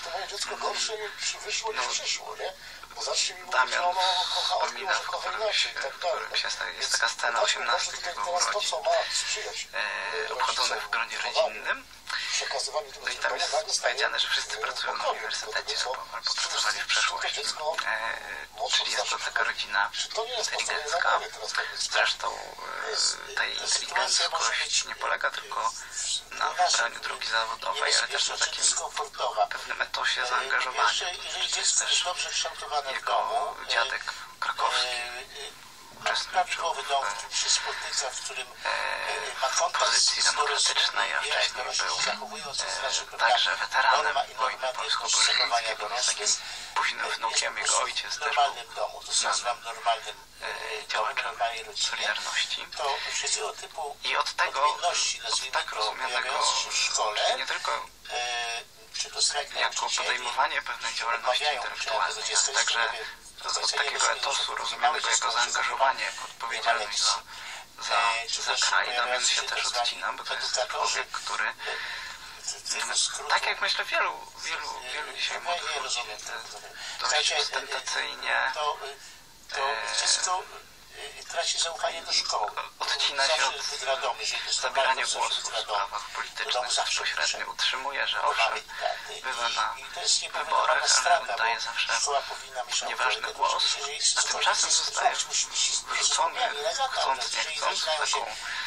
no, Damian wspomina w którymś, w którymś jest, jest taka scena osiemnastych jego urodzin, e, obchodzonych w gronie rodzinnym. No i tam jest powiedziane, że wszyscy pracują na uniwersytecie albo, albo pracowali w przeszłości. E, czyli jest to taka rodzina inteligencka. Zresztą e, ta inteligenckość nie polega tylko na wybraniu drogi zawodowej, ale też na takim pewnym etosie zaangażowania. To jest też jego dziadek krakowski uczestniczył w opozycji demokratycznej, a wcześniej był e, także weteranem wojny polsko-bolszewickiej, był takim późnym wnukiem. Jego ojciec też był znanym e, działaczem Solidarności. I od tego, od tak rozumianego, czyli nie tylko jako podejmowanie pewnej działalności intelektualnej, ale także od takiego etosu rozumianego jako zaangażowanie, jako odpowiedzialność za, za, za kraj, Damian się też odcina, bo to jest człowiek, który, tak jak myślę wielu, wielu, wielu dzisiaj młodych ludzi, dość ostentacyjnie e, traci zaufanie do szkoły. Odcina się od zabierania głosu w sprawach politycznych bezpośrednio. Utrzymuje, że owszem, bywa na wyborach, ale oddaje zawsze nieważny głos, a tymczasem zostaje wrzucony, chcąc nie chcąc, w taką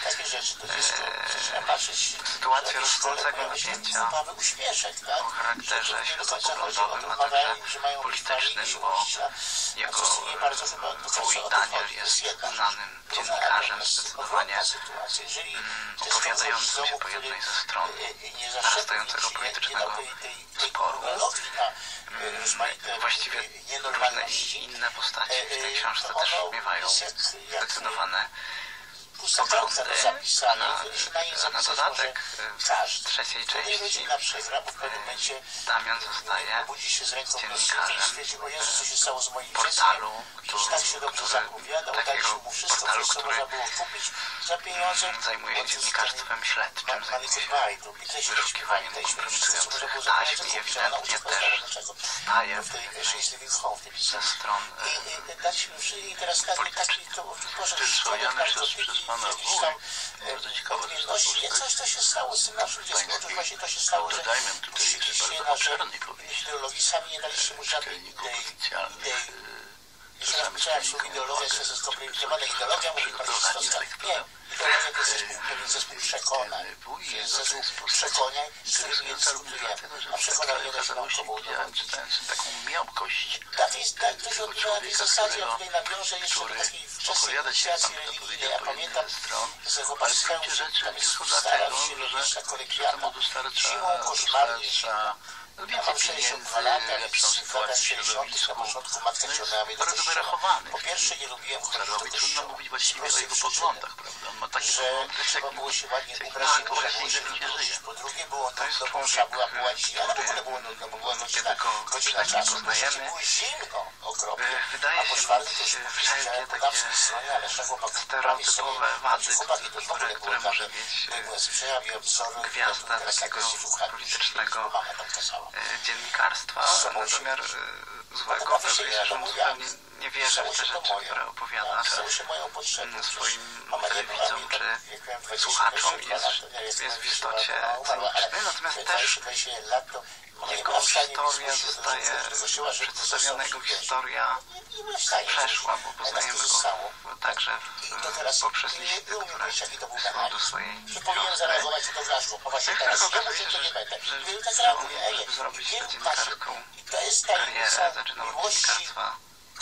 e, sytuację rosnącego napięcia o charakterze światopoglądowym, a także politycznym, bo jego wuj Daniel jest znanym dziennikarzem, zdecydowanie opowiadającym się po jednej ze stron narastającego politycznego sporu. Właściwie różne inne postacie w tej książce też miewają zdecydowane poglądy, a na, a na dodatek w trzeciej części Damian zostaje dziennikarzem portalu, który, takiego portalu, który zajmuje się dziennikarstwem śledczym, zajmuje się wyszukiwaniem kompromitujących taśm i ewidentnie też staje w jednej ze stron politycznych. Pana wuj, bardzo ciekawa jest ta coś to się stało z tym naszym dzieckiem. Otóż właśnie to się stało, że Dajmy tutaj jest bardzo obszerny powieść. Ideologii sami nie daliście mu żadnej idei. Że nam trzeba ideologia jest skomplikowana. Ideologia mówi pan Krzysztof. Nie, ideologia to jest pewien zespół przekonań. Jest zespół przekonań, z których nie dyskutujemy. A przekonania nie da się naukowo udowodnić. Czytając taką miałkość. Tak jest, tak, to się odbywa na tej zasadzie. Ja tutaj nawiążę jeszcze do takiej wczesnej inicjacji religijnej. Ja pamiętam, że chłopaki z Chełmów, tam jest stara wieścia kolegialna. Zimą koszmarnie. Ja mam sześćdziesiąt dwa lata, więc w latach sześćdziesiątych na początku matka ciągnęła mnie do kościoła. Po pierwsze nie lubiłem chodzić do kościoła. Trudno mówić właściwie o jego poglądach, prawda? On ma takie że trzeba było się ładnie ubrać, że było się wrócić. Po drugie było nudno, bo trzeba była płacić, ale w ogóle było nudno, bo była godzina, godzina czasu. Po trzecie było zimno okropnie. A po czwarte to się siedziałem po damskiej stronie, ale że chłopaki prawie sobie, znaczy chłopaki to w ogóle było tam, że były sprzyjami obzoru, gwiazda takiego politycznego dziennikarstwa na domiar złego. Okazuje się, że on zupełnie nie wierzy w te rzeczy, które opowiada swoim telewidzom czy słuchaczom i jest, jest w istocie cyniczny, natomiast też jego historia zostaje przedstawiona, jego historia przeszła, bo poznajemy go także w, poprzez listy, które wysyłał do swojej siostry. I którego okazuje się, że, że, że on, żeby zrobić tę dziennikarską karierę, zaczynał od dziennikarstwa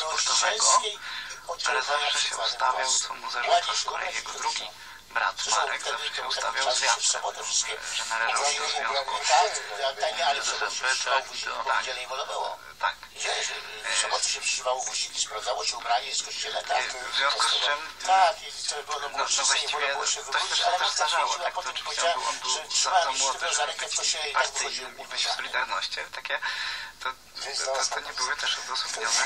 sportowego, ale zawsze się ustawiał, co mu zarzuca z kolei jego drugi brat Marek, zawsze się ustawiał z wiatrem, że należał do związku Z S B, tak, i do niedzielnej wolno było. Tak. W soboty się przyjmowało wyścigi, sprawdzało się ubranie z kościele, tak. W związku z czym, tak, i to było, no, no, no właściwie to się też, też zdarzało, tak, to oczywiście był, on był za, za młody, żeby być partyjnym i być w Solidarności, takie, to, to, to nie były też odosobnione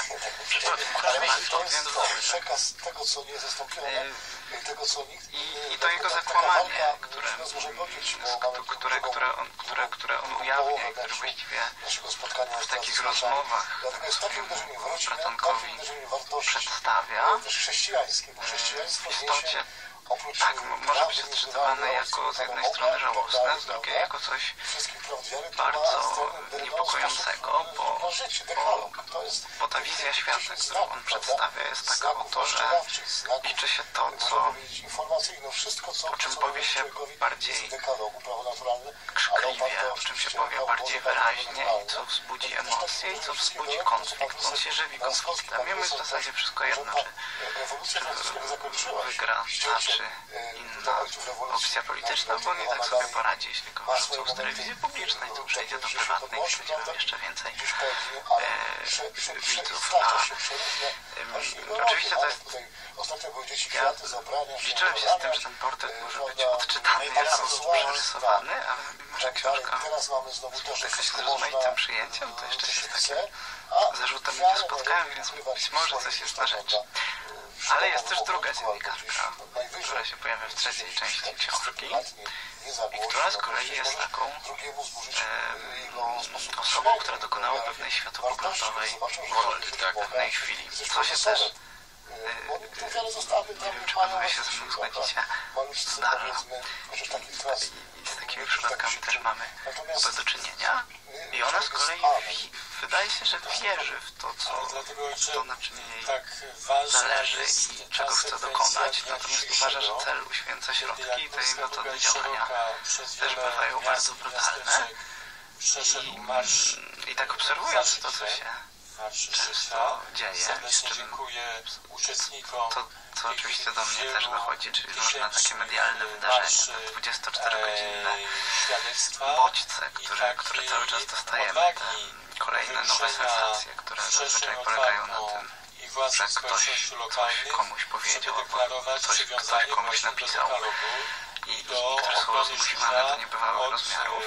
przekaz tego, co nie zastąpione, tego, co nikt i, i to jego zakłamanie, które, które, które, on, które, które on ujawnia i które właściwie w takich rozmowach swojemu bratankowi przedstawia, w istocie tak, może być odczytywane jako z jednej strony żałosne, z drugiej jako coś bardzo niepokojącego, bo, bo, bo ta wizja świata, którą on przedstawia, jest taka oto, że liczy się to, co, o czym powie się bardziej krzykliwie, o czym się powie bardziej wyraźnie i co wzbudzi emocje i co wzbudzi konflikt. On się żywi konfliktem. Jemu jest w zasadzie wszystko jedno, czy, czy wygra ta, czy inna opcja polityczna, bo on i tak sobie poradzi, jeśli go wrzucą z telewizji publicznej, to przejdzie do prywatnej i będzie miał jeszcze więcej e, widzów. A e, oczywiście to jest... Ja liczyłem się z tym, że ten portret może być odczytany jako przerysowany, ale mimo że książka spotyka się z rozmaitym przyjęciem, to jeszcze się z takim zarzutem nie spotkałem, więc być może coś jest na rzecz. Ale jest też druga dziennikarka, która się pojawia w trzeciej części książki i która z kolei jest taką e, osobą, która dokonała pewnej światopoglądowej wolty, tak, w pewnej chwili. Co się też, e, nie wiem, czy panowie się ze mną zgodzicie, zdarza. I, i z takimi przypadkami też mamy chyba do czynienia. I ona z kolei wydaje się, że wierzy w to, co, w to, na czym jej zależy i czego chce dokonać, natomiast uważa, że cel uświęca środki i te jej metody działania też bywają bardzo brutalne. I, i tak obserwując to, co się często dzieje, z czym to, co oczywiście do mnie też dochodzi, czyli różne takie medialne wydarzenia, te dwudziestoczterogodzinne bodźce, które, które cały czas dostajemy, te kolejne nowe sensacje, które zazwyczaj polegają na tym, że ktoś coś komuś powiedział, albo ktoś, ktoś komuś napisał i, i które są rozmusiwane do niebywałych rozmiarów.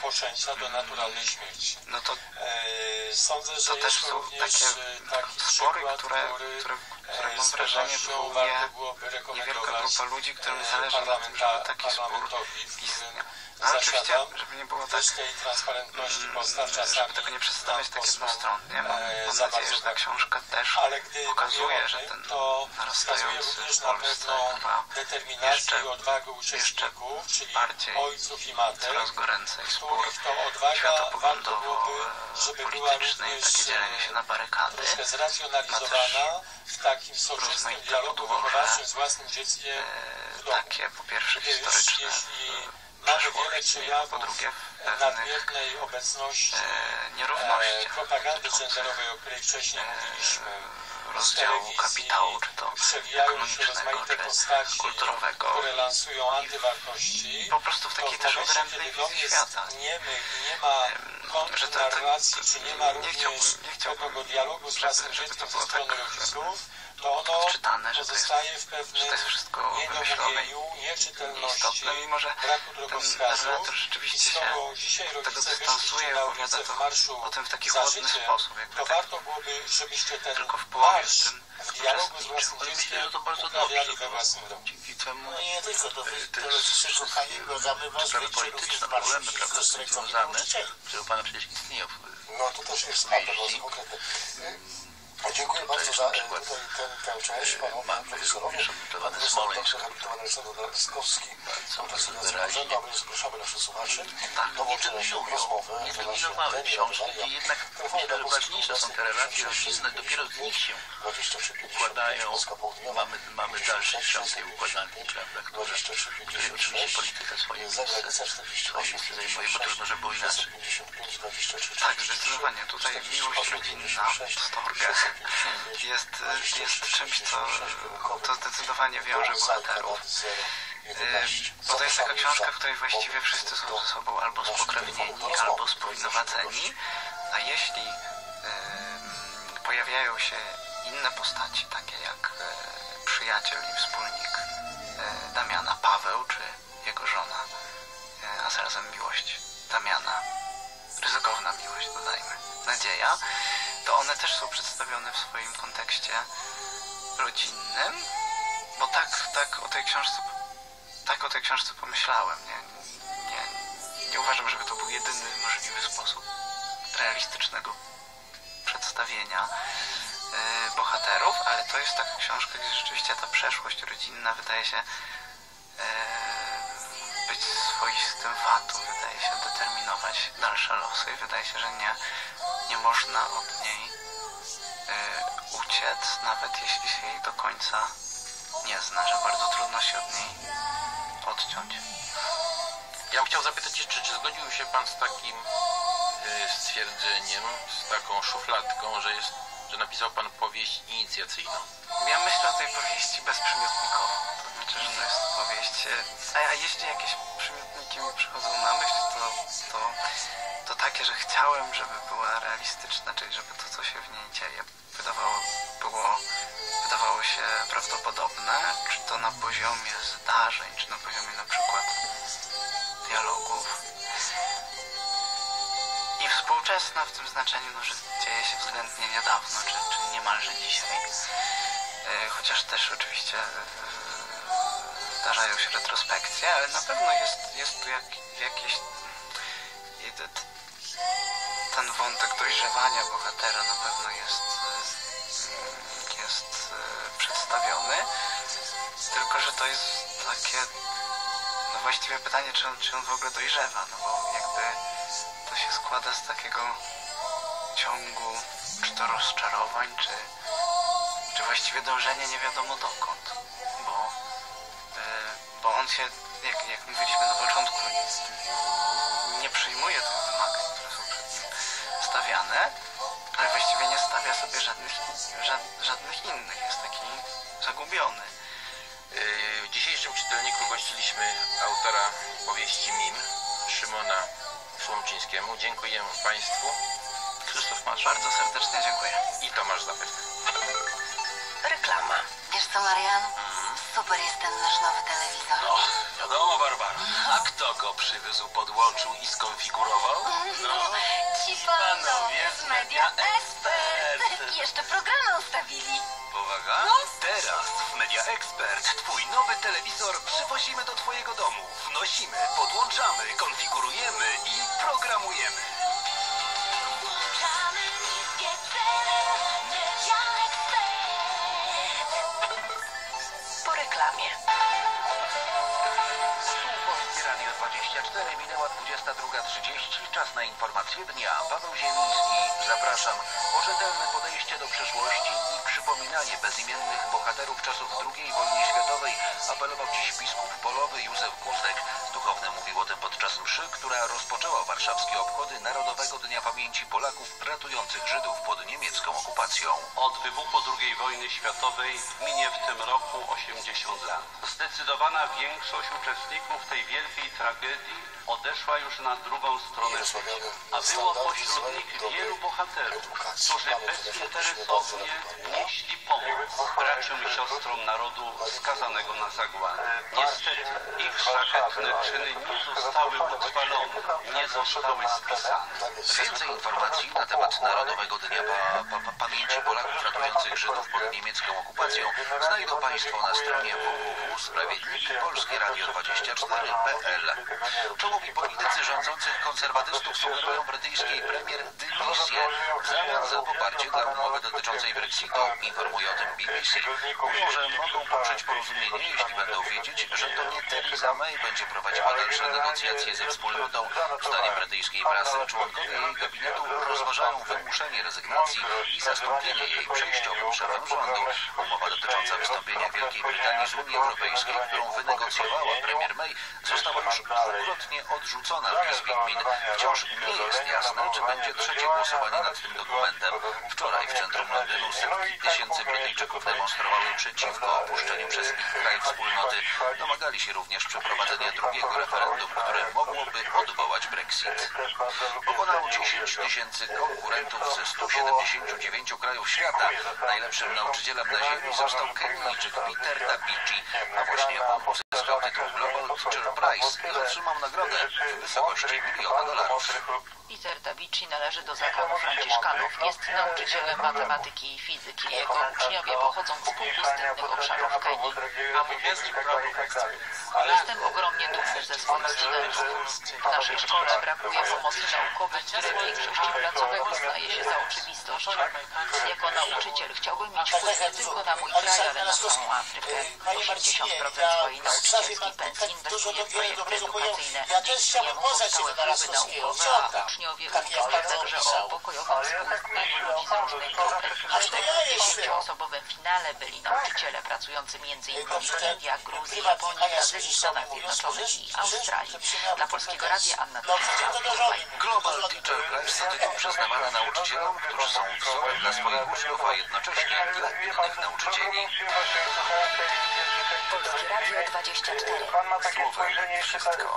No to, to też są takie spory, które, które, które mam wrażenie wywołuje niewielka grupa ludzi, którym zależy na tym, żeby taki spór istniał. No ale oczywiście, żeby nie było tak, żeby tego nie przedstawiać tak jednostronnie, mam, mam nadzieję, że ta książka też pokazuje, że ten narastający w Polsce chyba jeszcze, jeszcze bardziej, coraz goręcej spór światopoglądowo-polityczny i takie dzielenie się na barykady ma też rozmaite podłoże, e, takie po pierwsze historyczne przeszłości, a po drugie w pewnych e, nierównościach dotyczących e, rozdziału kapitału, czy to ekonomicznego, czy kulturowego i po prostu w takiej też odrębnej wizji świata. E, że to, to, to nie chciałbym, nie chciałbym żeby, żeby to było tak odczytane, że to jest, że to jest wszystko wymyślone i nieistotne, mimo że ten narrator rzeczywiście się od tego dystansuje i opowiada to o tym w taki chłodny sposób, jakby tak tylko w połowie z tym uczestniczył. Ale myślę, że to bardzo dobrze, bo dzięki temu te sprawy polityczne, problemy, prawda, z tym związane, które u Pana przecież istnieją no to też jest bardzo konkretne. Dziękuję bardzo za tutaj tę część panu profesorowi. Profesor habilitowany Aleksander Laskowski, profesor Urzędu, a my zapraszamy naszych słuchaczy do włączenia się w rozmowę. Nie terminowałem książki i jednak myślę, że ważniejsze są te relacje rodzinne, dopiero z nich się układają, mamy, mamy dalsze ciąg tej układanki, prawda, które, które oczywiście polityka swoje miejsce, swoje miejsce zajmuje, bo trudno, żeby było inaczej. Tak, zdecydowanie. Tutaj miłość rodzinna, storge, jest, jest czymś, co to zdecydowanie wiąże bohaterów. Bo to jest taka książka, w której właściwie wszyscy są ze sobą albo spokrewnieni, albo spowinowaceni, a jeśli y, pojawiają się inne postaci, takie jak y, przyjaciel i wspólnik y, Damiana, Paweł, czy jego żona, y, a zarazem miłość Damiana, ryzykowna miłość, dodajmy, Nadzieja, to one też są przedstawione w swoim kontekście rodzinnym, bo tak, tak o tej książce tak o tej książce pomyślałem. Nie, nie, nie uważam, żeby to był jedyny możliwy sposób realistycznego przedstawienia yy, bohaterów, ale to jest taka książka, gdzie rzeczywiście ta przeszłość rodzinna wydaje się yy, być swoistym fatum, wydaje się determinować dalsze losy i wydaje się, że nie, nie można od niej yy, uciec, nawet jeśli się jej do końca nie zna, że bardzo trudno się od niej odciąć. Ja bym chciał zapytać jeszcze, czy zgodził się pan z takim y, stwierdzeniem, z taką szufladką, że jest, że napisał pan powieść inicjacyjną? Ja myślę o tej powieści bezprzymiotnikowo. To znaczy, że to jest powieść... A, a jeśli jakieś przymiotniki mi przychodzą na myśl, to, to, to takie, że chciałem, żeby była realistyczna, czyli żeby to, co się w niej dzieje, wydawało, było, wydawało się prawdopodobne, czy to na poziomie zdarzeń, czy na poziomie na przykład dialogów. I współczesna w tym znaczeniu, no, że dzieje się względnie niedawno, czy, czy niemalże dzisiaj. Yy, chociaż też oczywiście yy, zdarzają się retrospekcje, ale na pewno jest, jest tu jak, jakieś... Yy, ten wątek dojrzewania bohatera na pewno jest, yy, jest yy, przedstawiony. Tylko że to jest takie... No właściwie pytanie, czy on, czy on w ogóle dojrzewa, no bo jakby to się składa z takiego ciągu, czy to rozczarowań, czy, czy właściwie dążenia nie wiadomo dokąd, bo, yy, bo on się, jak, jak mówiliśmy na początku, nie przyjmuje tych wymagań, które są przed nim stawiane, ale właściwie nie stawia sobie żadnych, żad, żadnych innych, jest taki zagubiony. W dzisiejszym czytelniku gościliśmy autora powieści Mim, Szymona Słomczyńskiemu. Dziękuję Państwu. Krzysztof Masz, bardzo serdecznie dziękuję. I Tomasz Zapysk. Reklama. Wiesz co, Marian? Mm. Super jest ten nasz nowy telewizor. No, wiadomo, Barbara. A kto go przywiózł, podłączył i skonfigurował? No, ci panowie z Media Expert. Jeszcze programy ustawili. Uwaga, teraz w Media Expert twój nowy telewizor przywozimy do twojego domu. Wnosimy, podłączamy, konfigurujemy i programujemy. Włączamy niskie ceny. Media Expert. Po reklamie. Polskie Radio dwadzieścia cztery, minęła dwudziesta druga trzydzieści. Czas na informacje dnia. Paweł Ziemiński. Zapraszam. O rzetelne podejście do przeszłości i przypominanie bezimiennych bohaterów czasów drugiej wojny światowej apelował dziś biskup polowy Józef Guzdek. Duchowny mówił o tym podczas mszy, która rozpoczęła warszawskie obchody Narodowego Dnia Pamięci Polaków ratujących Żydów pod niemiecką okupacją. Od wybuchu drugiej wojny światowej minie w tym roku osiemdziesiąt lat. Zdecydowana większość uczestników tej wielkiej tragedii odeszła już na drugą stronę życia, a było pośród nich wielu bohaterów, którzy bezinteresownie nieśli pomoc braciom i siostrom narodu skazanego na zagładę. Niestety ich szlachetne czyny nie zostały utrwalone, nie zostały spisane. Więcej informacji na temat Narodowego Dnia pa, pa, Pamięci Polaków ratujących Żydów pod niemiecką okupacją znajdą Państwo na stronie w w w kropka sprawiedliwi polskie radio dwadzieścia cztery kropka p l. Czołowi politycy rządzących konserwatystów sugerują brytyjskiej premier dymisję w zamian za poparcie dla umowy dotyczącej Brexitu, informuje o tym B B C. Mówią, że mogą poprzeć porozumienie, jeśli będą wiedzieć, że to nie Theresa May będzie prowadziła dalsze negocjacje ze wspólnotą. Zdaniem brytyjskiej prasy członkowie jej gabinetu rozważają wymuszenie rezygnacji i zastąpienie jej przejściowym szefem rządu. Umowa dotycząca wystąpienia Wielkiej Brytanii z Unii Europejskiej, którą wynegocjowała premier May, została już dwukrotnie odrzucona w Izbie Gmin. Wciąż nie jest jasne, czy będzie trzecie głosowanie nad tym dokumentem. Wczoraj w centrum Londynu setki tysięcy Brytyjczyków demonstrowały przeciwko opuszczeniu przez ich kraj wspólnoty. Domagali się również przeprowadzenia drugiego referendum, które mogłoby odwołać Brexit. Pokonał dziesięć tysięcy konkurentów ze stu siedemdziesięciu dziewięciu krajów świata. Najlepszym nauczycielem na ziemi został Kenijczyk Peter Tabichi, a właśnie on uzyskał tytuł Global Teacher Prize i otrzymał nagrodę w wysokości miliona dolarów. Peter Tabichi należy do zakonu franciszkanów. Jest nauczycielem matematyki i fizyki. Jego uczniowie pochodzą z półpustynnych obszarów Kenii. Jestem ogromnie dumny ze swoich studentów. W naszej szkole brakuje pomocy naukowej, które w większości placówek uznaje się za oczywistość. Jako nauczyciel chciałbym mieć wpływ nie tylko na mój kraj, ale na całą Afrykę. osiemdziesiąt procent swojej nauczycielskiej pensji inwestuje w projekty edukacyjne. Dzięki niemu powstały kluby naukowe, a uczniowie uczą się także o pokojowym współistnieniu ludzi z różnych grup etnicznych. W dziesięcioosobowym finale byli nauczyciele pracujący między innymi w Indiach, Gruzji, Japonii, Brazylii, Stanach Zjednoczonych i Australii. Dla Polskiego Radia Anna Duszyca. Global Teacher Prize to tytuł przyznawany nauczycielom, którzy są wzorem dla swoich uczniów, a jednocześnie dla innych nauczycieli. Polskie Radio dwadzieścia cztery. Słowo i wszystko.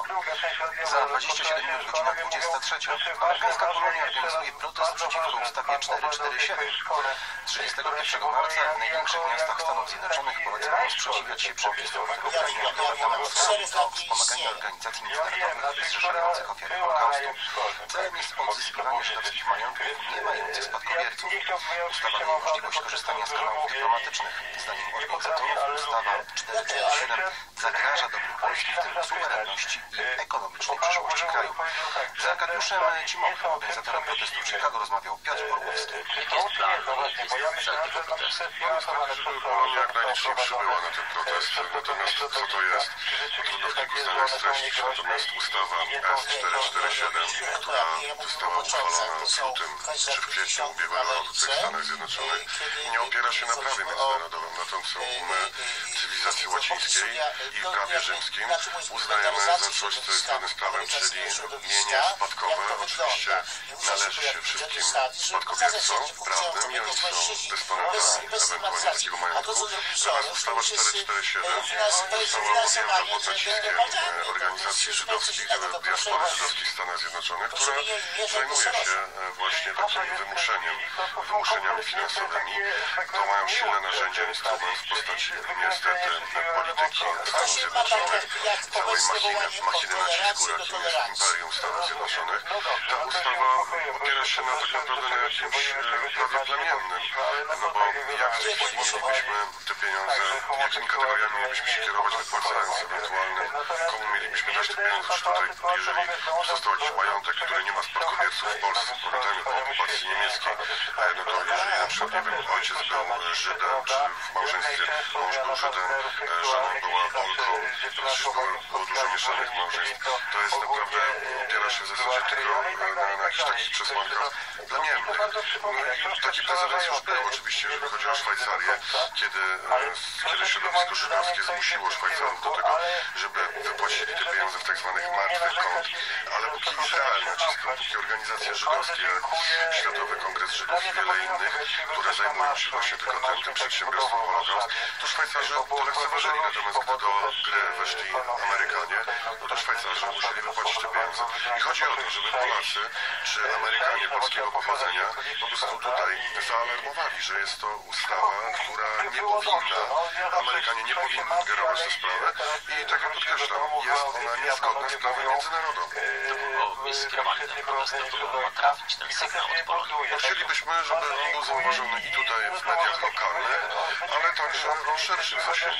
Za dwadzieścia siedem minut godzina dwudziesta trzecia. Amerykańska Polonia organizuje protest przeciwko ustawie czterysta czterdzieści siedem. trzydziestego pierwszego marca w największych miastach Stanów Zjednoczonych Polacy mają sprzeciwiać się przepisom, które uprawniają Departament Stanu do wspomagania organizacji międzynarodowych zrzeszających ofiary Holokaustu. Celem jest odzyskiwanie żydowskich majątków nie mających spadkobierców. Ustawa daje możliwość korzystania z kanałów dyplomatycznych. Zdaniem organizatorów ustawa czterysta czterdzieści siedem zagraża dobru Polski, w tym suwerenności i ekonomicznej przyszłości kraju. Z Arkadiuszem Cimochem, organizatorem protestu w Chicago, rozmawiał Piotr Orłowski. Jaki jest plan? Jaki jest cel tego protestu? Żeby Polonia granicznie przybyła na ten protest. Natomiast co to jest? Trudno w kilku zdaniach streścić. Natomiast ustawa S czterysta czterdzieści siedem, która została uchwalona w lutym czy w kwietniu ubiegłego roku w Stanach Zjednoczonych, nie opiera się na prawie międzynarodowym. Na tym są my cywilizacji łacińskiej i w prawie rzymskim uznajemy za coś, co jest zgodne z prawem, czyli mienie spadkowe oczywiście należy się wszystkim spadkobiercom prawnym i oni są dysponentami ewentualnie takiego majątku. Natomiast ustawa czterysta czterdzieści siedem została podjęta pod naciskiem organizacji żydowskich, diaspory żydowskiej w Stanach Zjednoczonych, która zajmuje się właśnie takim wymuszeniem, wymuszeniami finansowymi. To mają silne narzędzia, instrument w postaci niestety polityki Stanów Zjednoczonych, całej machiny, machiny nacisku, jakim jest Imperium Stanów Zjednoczonych. Ta ustawa opiera się na tak naprawdę na jakimś prawie plemiennym, no bo jak w tej chwili mielibyśmy te pieniądze, jakimi kategoriami mielibyśmy się kierować, wypłacając ewentualnym, komu mielibyśmy dać te pieniądze, czy tutaj, jeżeli został jakiś majątek, który nie ma spadkobierców w Polsce, pamiętajmy po okupacji niemieckiej, no to jeżeli na przykład, nie wiem, ojciec był Żydem, czy w małżeństwie mąż był Żydem, żona była Polką, przecież było, było dużo mieszanych małżeństw, to jest naprawdę, opiera się w zasadzie tylko na, na jakichś takich przesłankach plemiennych. No i taki precedens już był oczywiście, jeżeli chodzi o Szwajcarię, kiedy, kiedy środowisko żydowskie zmusiło Szwajcarów do tego, żeby wypłacili te pieniądze w tak zwanych martwych kont, ale póki Izrael naciskał, póki organizacje żydowskie, jak Światowy Kongres Żydów i wiele innych, które zajmują się właśnie tylko tym, tym przedsiębiorstwem Holokaust, to Szwajcarzy to lekceważyli, natomiast gdy do gry weszli Amerykanie, no to Szwajcarzy musieli wypłacić te pieniądze. I chodzi o to, żeby Polacy czy Amerykanie polskiego pochodzenia po prostu tutaj zaalarmowali, że jest to ustawa, która nie powinna, Amerykanie nie powinni ingerować w tę sprawę i tak jak podkreślam, jest ona niezgodna z prawem międzynarodowym. Bo jest skierowany ten protest, do kogo ma trafić ten sygnał od Polonii? Chcielibyśmy, żeby on był zauważony i tutaj w mediach lokalnych, ale także o szerszym zasięgu.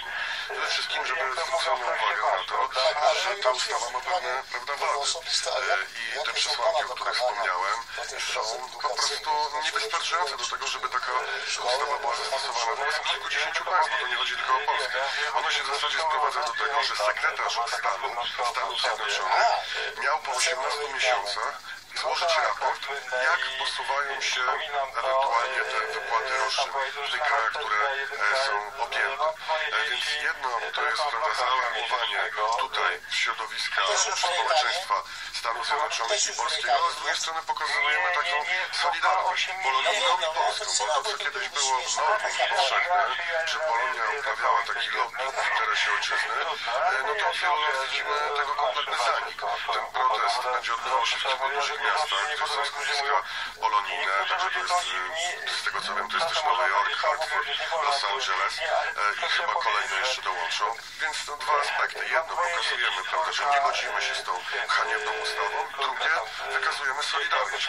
Przede wszystkim, żeby zwrócono uwagę na to, że ta ustawa ma pewne, prawda, wady. I te przesłanki, o których wspomniałem, są po prostu niewystarczające do tego, żeby taka ustawa była zastosowana wobec kilkudziesięciu państw, bo to nie chodzi tylko o Polskę. Ona się w zasadzie sprowadza do tego, że sekretarz stanu Stanów Zjednoczonych miał po osiemnastu miesiącach złożyć raport, jak posuwają się ewentualnie te wypłaty roczne w tych krajach, które e, są objęte. E, więc jedno to jest, prawda, zaalarmowanie tutaj środowiska społeczeństwa Stanów Zjednoczonych i Polskiego, a z drugiej strony pokazujemy taką solidarność polonijną i polską, bo to, co kiedyś było normą i powszechne, że Polonia uprawiała taki lobbying w interesie ojczyzny, e, no to od wielu lat widzimy tego kompletny zanik. Ten protest będzie odbywał się w kilku dużych miastach, gdzie są skupiska polonijne, także to jest, z tego co wiem, to jest też Nowy Jork, Hartford, Los Angeles e, i chyba kolejne jeszcze dołączą. Więc to dwa aspekty. Jedno, pokazujemy, prawda, że nie godzimy się z tą haniebną ustawą. Drugie, wykazujemy solidarność.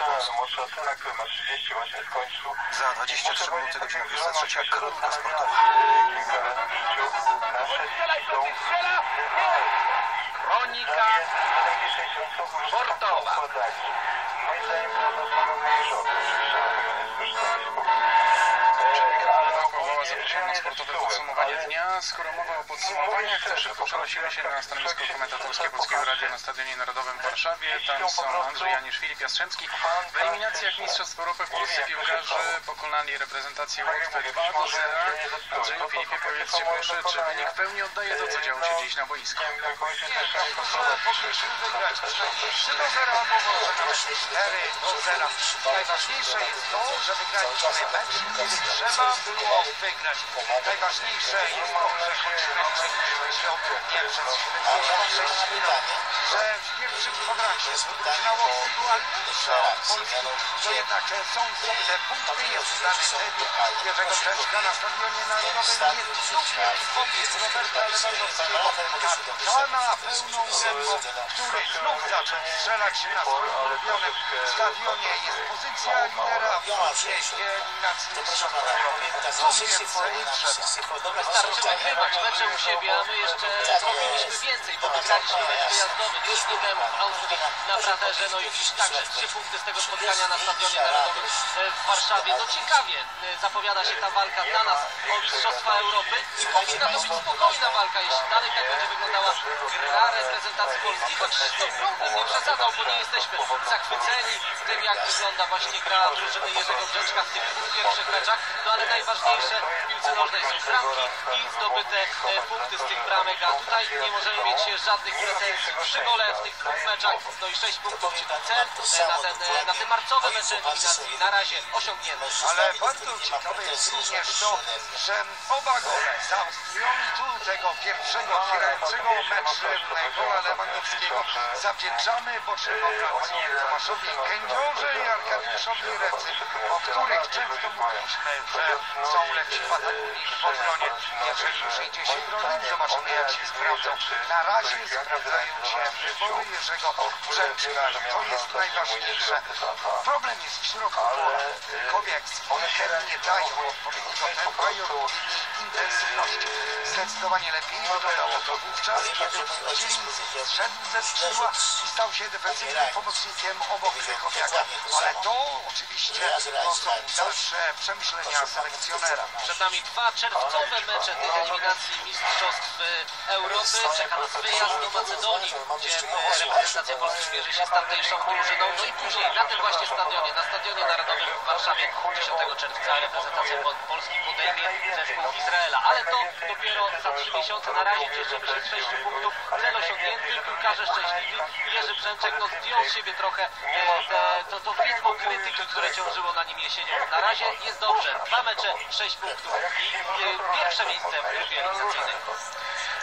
Za dwadzieścia trzy minuty godzina dwudziesta trzecia, kronika sportowa. Kronika sportowa. Pawła zaprosiłem na sportowe podsumowanie dnia. Skoro mowa o podsumowaniach, to szybko przenosimy się na stanowisko komentatorskie Polskiego Radia na Stadionie Narodowym w Warszawie. Tam są Andrzej Janiszwili, Jastrzębski. W eliminacjach Mistrzostw Europy polscy piłkarze pokonali reprezentację Łotwy dwa do zera. Andrzeju, Filipie, powiedzcie proszę, czy wynik w pełni oddaje to, co działo się dziś na boisku? Nie, tylko że mogliśmy wygrać trzy do zera albo może nawet cztery do zera. Najważniejsze jest to, że wygraliśmy mecz, kiedy trzeba było wygrać. Najważniejsze jest to, że choć mecz przegraliśmy się okrutnie przez siedemdziesiąt sześć minut, że w pierwszym kwadransie drużynało indywidualniejsze od Polski, to jednak są te punkty, jest dany debiut Jerzego Czeszka na Stadionie Narodowym, jest znów wielki podpis Roberta Lewandowskiego, kapitana pełną gębą, który znów zaczął strzelać na swoim ulubionym stadionie. Jest pozycja lidera w eliminacji Mistrzostw Europy. Co więcej trzeba? Wystarczy wygrywać mecze u siebie, a my jeszcze zrobiliśmy więcej, bo wygraliśmy mecz wyjazdowy tydzień temu w Austrii na Praterze, no i dziś także trzy punkty z tego spotkania na Stadionie Narodowym w Warszawie. No ciekawie zapowiada się ta walka dla nas o Mistrzostwa Europy i powinna to być spokojna walka, jeśli dalej tak będzie wyglądała gra reprezentacji Polski, choć to problem nie przesadzał, bo nie jesteśmy zachwyceni tym, jak wygląda właśnie gra drużyny Jerzego Brzęczka w tych dwóch pierwszych meczach, no ale najważniejsze w piłce nożnej są bramki i zdobyte punkty z tych bramek, a tutaj nie możemy mieć żadnych pretensji. Trzy gole w tych dwóch meczach, no i sześć punktów, czyli cel na, ten, na te marcowe mecze eliminacji na razie osiągnięty. Ale bardzo ciekawe jest również to, że oba gole z Austrią i tu tego pierwszego otwierającego mecz gola Lewandowskiego zawdzięczamy bocznym obrońcom Tomaszowi Kędziorze i Arkadiuszowi Recy, o których często mówiliśmy, że są lepsi w ataku niż w obronie. Jeżeli przyjdzie się bronić, zobaczymy, jak się sprawdzą. Na razie sprawdzają się wybory Jerzego Brzęczka i to jest najważniejsze. Problem jest w środku pola. Kobiek z Wichem nie dają odpowiedniego tempa i odpowiedniej intensywności. Zdecydowanie lepiej wyglądało to wówczas, kiedy Zieliński zszedł ze skrzydła i stał się defensywnym pomocnikiem obok Krychowiaka. Ale to oczywiście to są dalsze przemyślenia selekcjonera. Przed nami dwa czerwcowe mecze tych eliminacji Mistrzostw Europy. Czeka nas wyjazd do Macedonii, gdzie reprezentacja Polski zmierzy się z tamtejszą drużyną. No i później na tym właśnie stadionie, na Stadionie Narodowym w Warszawie dziesiątego czerwca reprezentacja Polski podejmie zespół Izraela. Ale to dopiero za trzy miesiące. Na razie cieszymy się z sześciu punktów. Cel osiągnięty, piłkarze szczęśliwi. Jerzy Brzęczek no, zdjął z siebie trochę te, to, to widmo krytyki, które ciążyło na nim jesienią. Na razie jest dobrze. Dwa mecze, sześć punktów i pierwsze miejsce w grupie eliminacyjnej.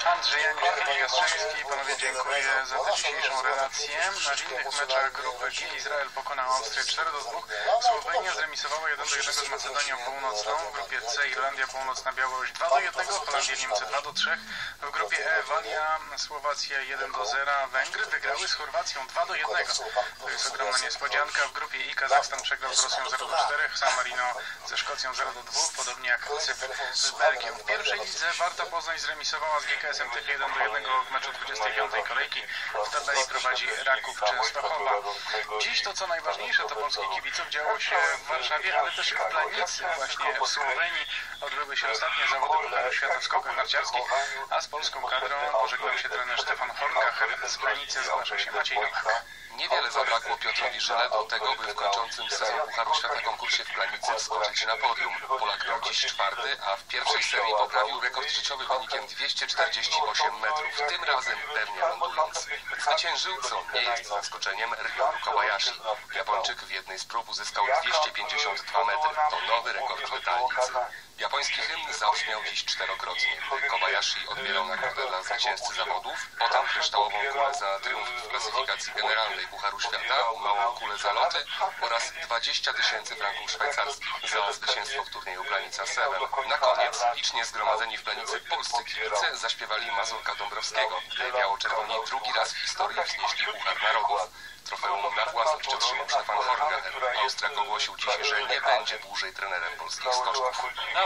Andrzej Janusz Jastrzębski, panowie, dziękuję za tę dzisiejszą relację. Na innych meczach grupy G Izrael pokonał Austrię cztery do dwóch, Słowenia zremisowała jeden do jednego z Macedonią Północną, w grupie C Irlandia Północna Białoruś dwa do jednego, Holandia Niemcy dwa do trzech, w grupie E Walia Słowacja jeden do zera, Węgry wygrały z Chorwacją dwa do jednego. To jest ogromna niespodzianka. W grupie I Kazachstan przegrał z Rosją zero do czterech, San Marino ze Szkocją zero do dwóch, podobnie jak Cypr z Belgią. W pierwszej lidze Warta Poznań zremisowała z G K S-em Tychy jeden do jednego w meczu dwudziestej piątej kolejki. W tabeli prowadzi Raków Częstochowa. Dziś to, co najważniejsze, to polskich kibiców, działo się w Warszawie, ale też w Planicy, właśnie w Słowenii. Odbyły się ostatnie zawody Pucharu Świata w skokach narciarskich, a z polską kadrą pożegnał się trener Stefan Horngacher. Z Planicy zgłasza się Maciej Nowak. Niewiele zabrakło Piotrowi Żyle do tego, by w kończącym sezon Pucharu Świata konkursie w Planicy wskoczyć na podium. Polak był dziś czwarty, a w pierwszej serii poprawił rekord życiowy wynikiem dwieście czterdzieści osiem metrów, tym razem pewnie lądując. Zwyciężył, co nie jest zaskoczeniem, Ryoyu Kobayashi. Japończyk w jednej z prób uzyskał dwieście pięćdziesiąt dwa metry. To nowy rekord letalnicy. Japoński hymn zabrzmiał dziś czterokrotnie. Kobayashi odbierał nagrodę dla zwycięzcy zawodów, potem kryształową kulę za triumf w klasyfikacji generalnej Pucharu Świata, małą kulę za loty oraz dwadzieścia tysięcy franków szwajcarskich za zwycięstwo w turnieju Planica Seven. Na koniec licznie zgromadzeni w Planicy polscy kibice zaśpiewali Mazurka Dąbrowskiego, gdy biało-czerwoni drugi raz w historii wznieśli Puchar Narodów. Trofeum na własność otrzymał Stefan Horngacher. Austriak ogłosił dziś, że nie będzie dłużej trenerem polskich skoczków.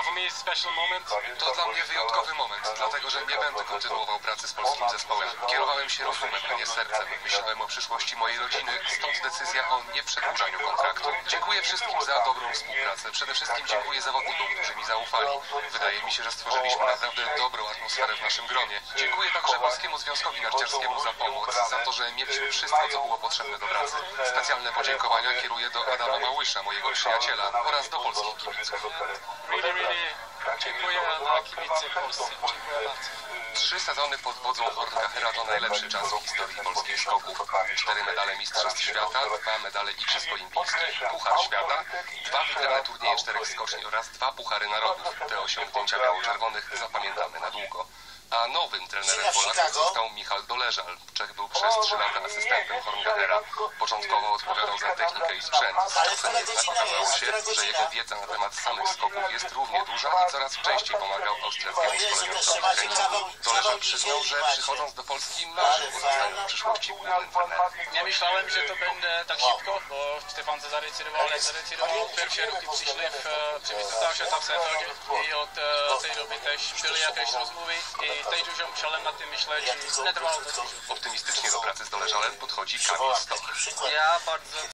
To dla mnie wyjątkowy moment, dlatego że nie będę kontynuował pracy z polskim zespołem. Kierowałem się rozumem, a nie sercem. Myślałem o przyszłości mojej rodziny, stąd decyzja o nieprzedłużaniu kontraktu. Dziękuję wszystkim za dobrą współpracę. Przede wszystkim dziękuję zawodnikom, którzy mi zaufali. Wydaje mi się, że stworzyliśmy naprawdę dobrą atmosferę w naszym gronie. Dziękuję także Polskiemu Związkowi Narciarskiemu za pomoc, za to, że mieliśmy wszystko, co było potrzebne do pracy. Specjalne podziękowania kieruję do Adama Małysza, mojego przyjaciela, oraz do polskich kibiców. Really, really dziękuję na kibice polscy. Dziękuję bardzo. Trzy sezony pod wodzą Horngachera to najlepszy czas w historii polskich skoków. Cztery medale Mistrzostw Świata, dwa medale Igrzysk Olimpijskich, Puchar Świata, dwa wygrane turnieje czterech skoczni oraz dwa Puchary Narodów. Te osiągnięcia biało-czerwonych zapamiętamy na długo. A nowym trenerem Polaków został Michał Doleżal. Czech był przez trzy lata asystentem Horngachera. Początkowo odpowiadał za technikę i sprzęt. Z czasem jednak okazało się, że jego wiedza na temat samych skoków jest równie duża i coraz częściej pomagał austriackiemu szkoleniowcowi w treningu. Doleżal przyznał, że przychodząc do Polski marzył o zostaniu w przyszłości głównym trenerem. Nie myślałem, że to będzie tak szybko, bo Stefan zarejestrował, zarejestrował pierwsze ruchy przyszły, przywitał się tam w sezonie i od tej doby też były jakieś rozmowy. Tej dużo musiałem na tym myśleć i nie trwało to dużo. Optymistycznie do pracy z Doleżalem podchodzi Kamil Stoch. Ja bardzo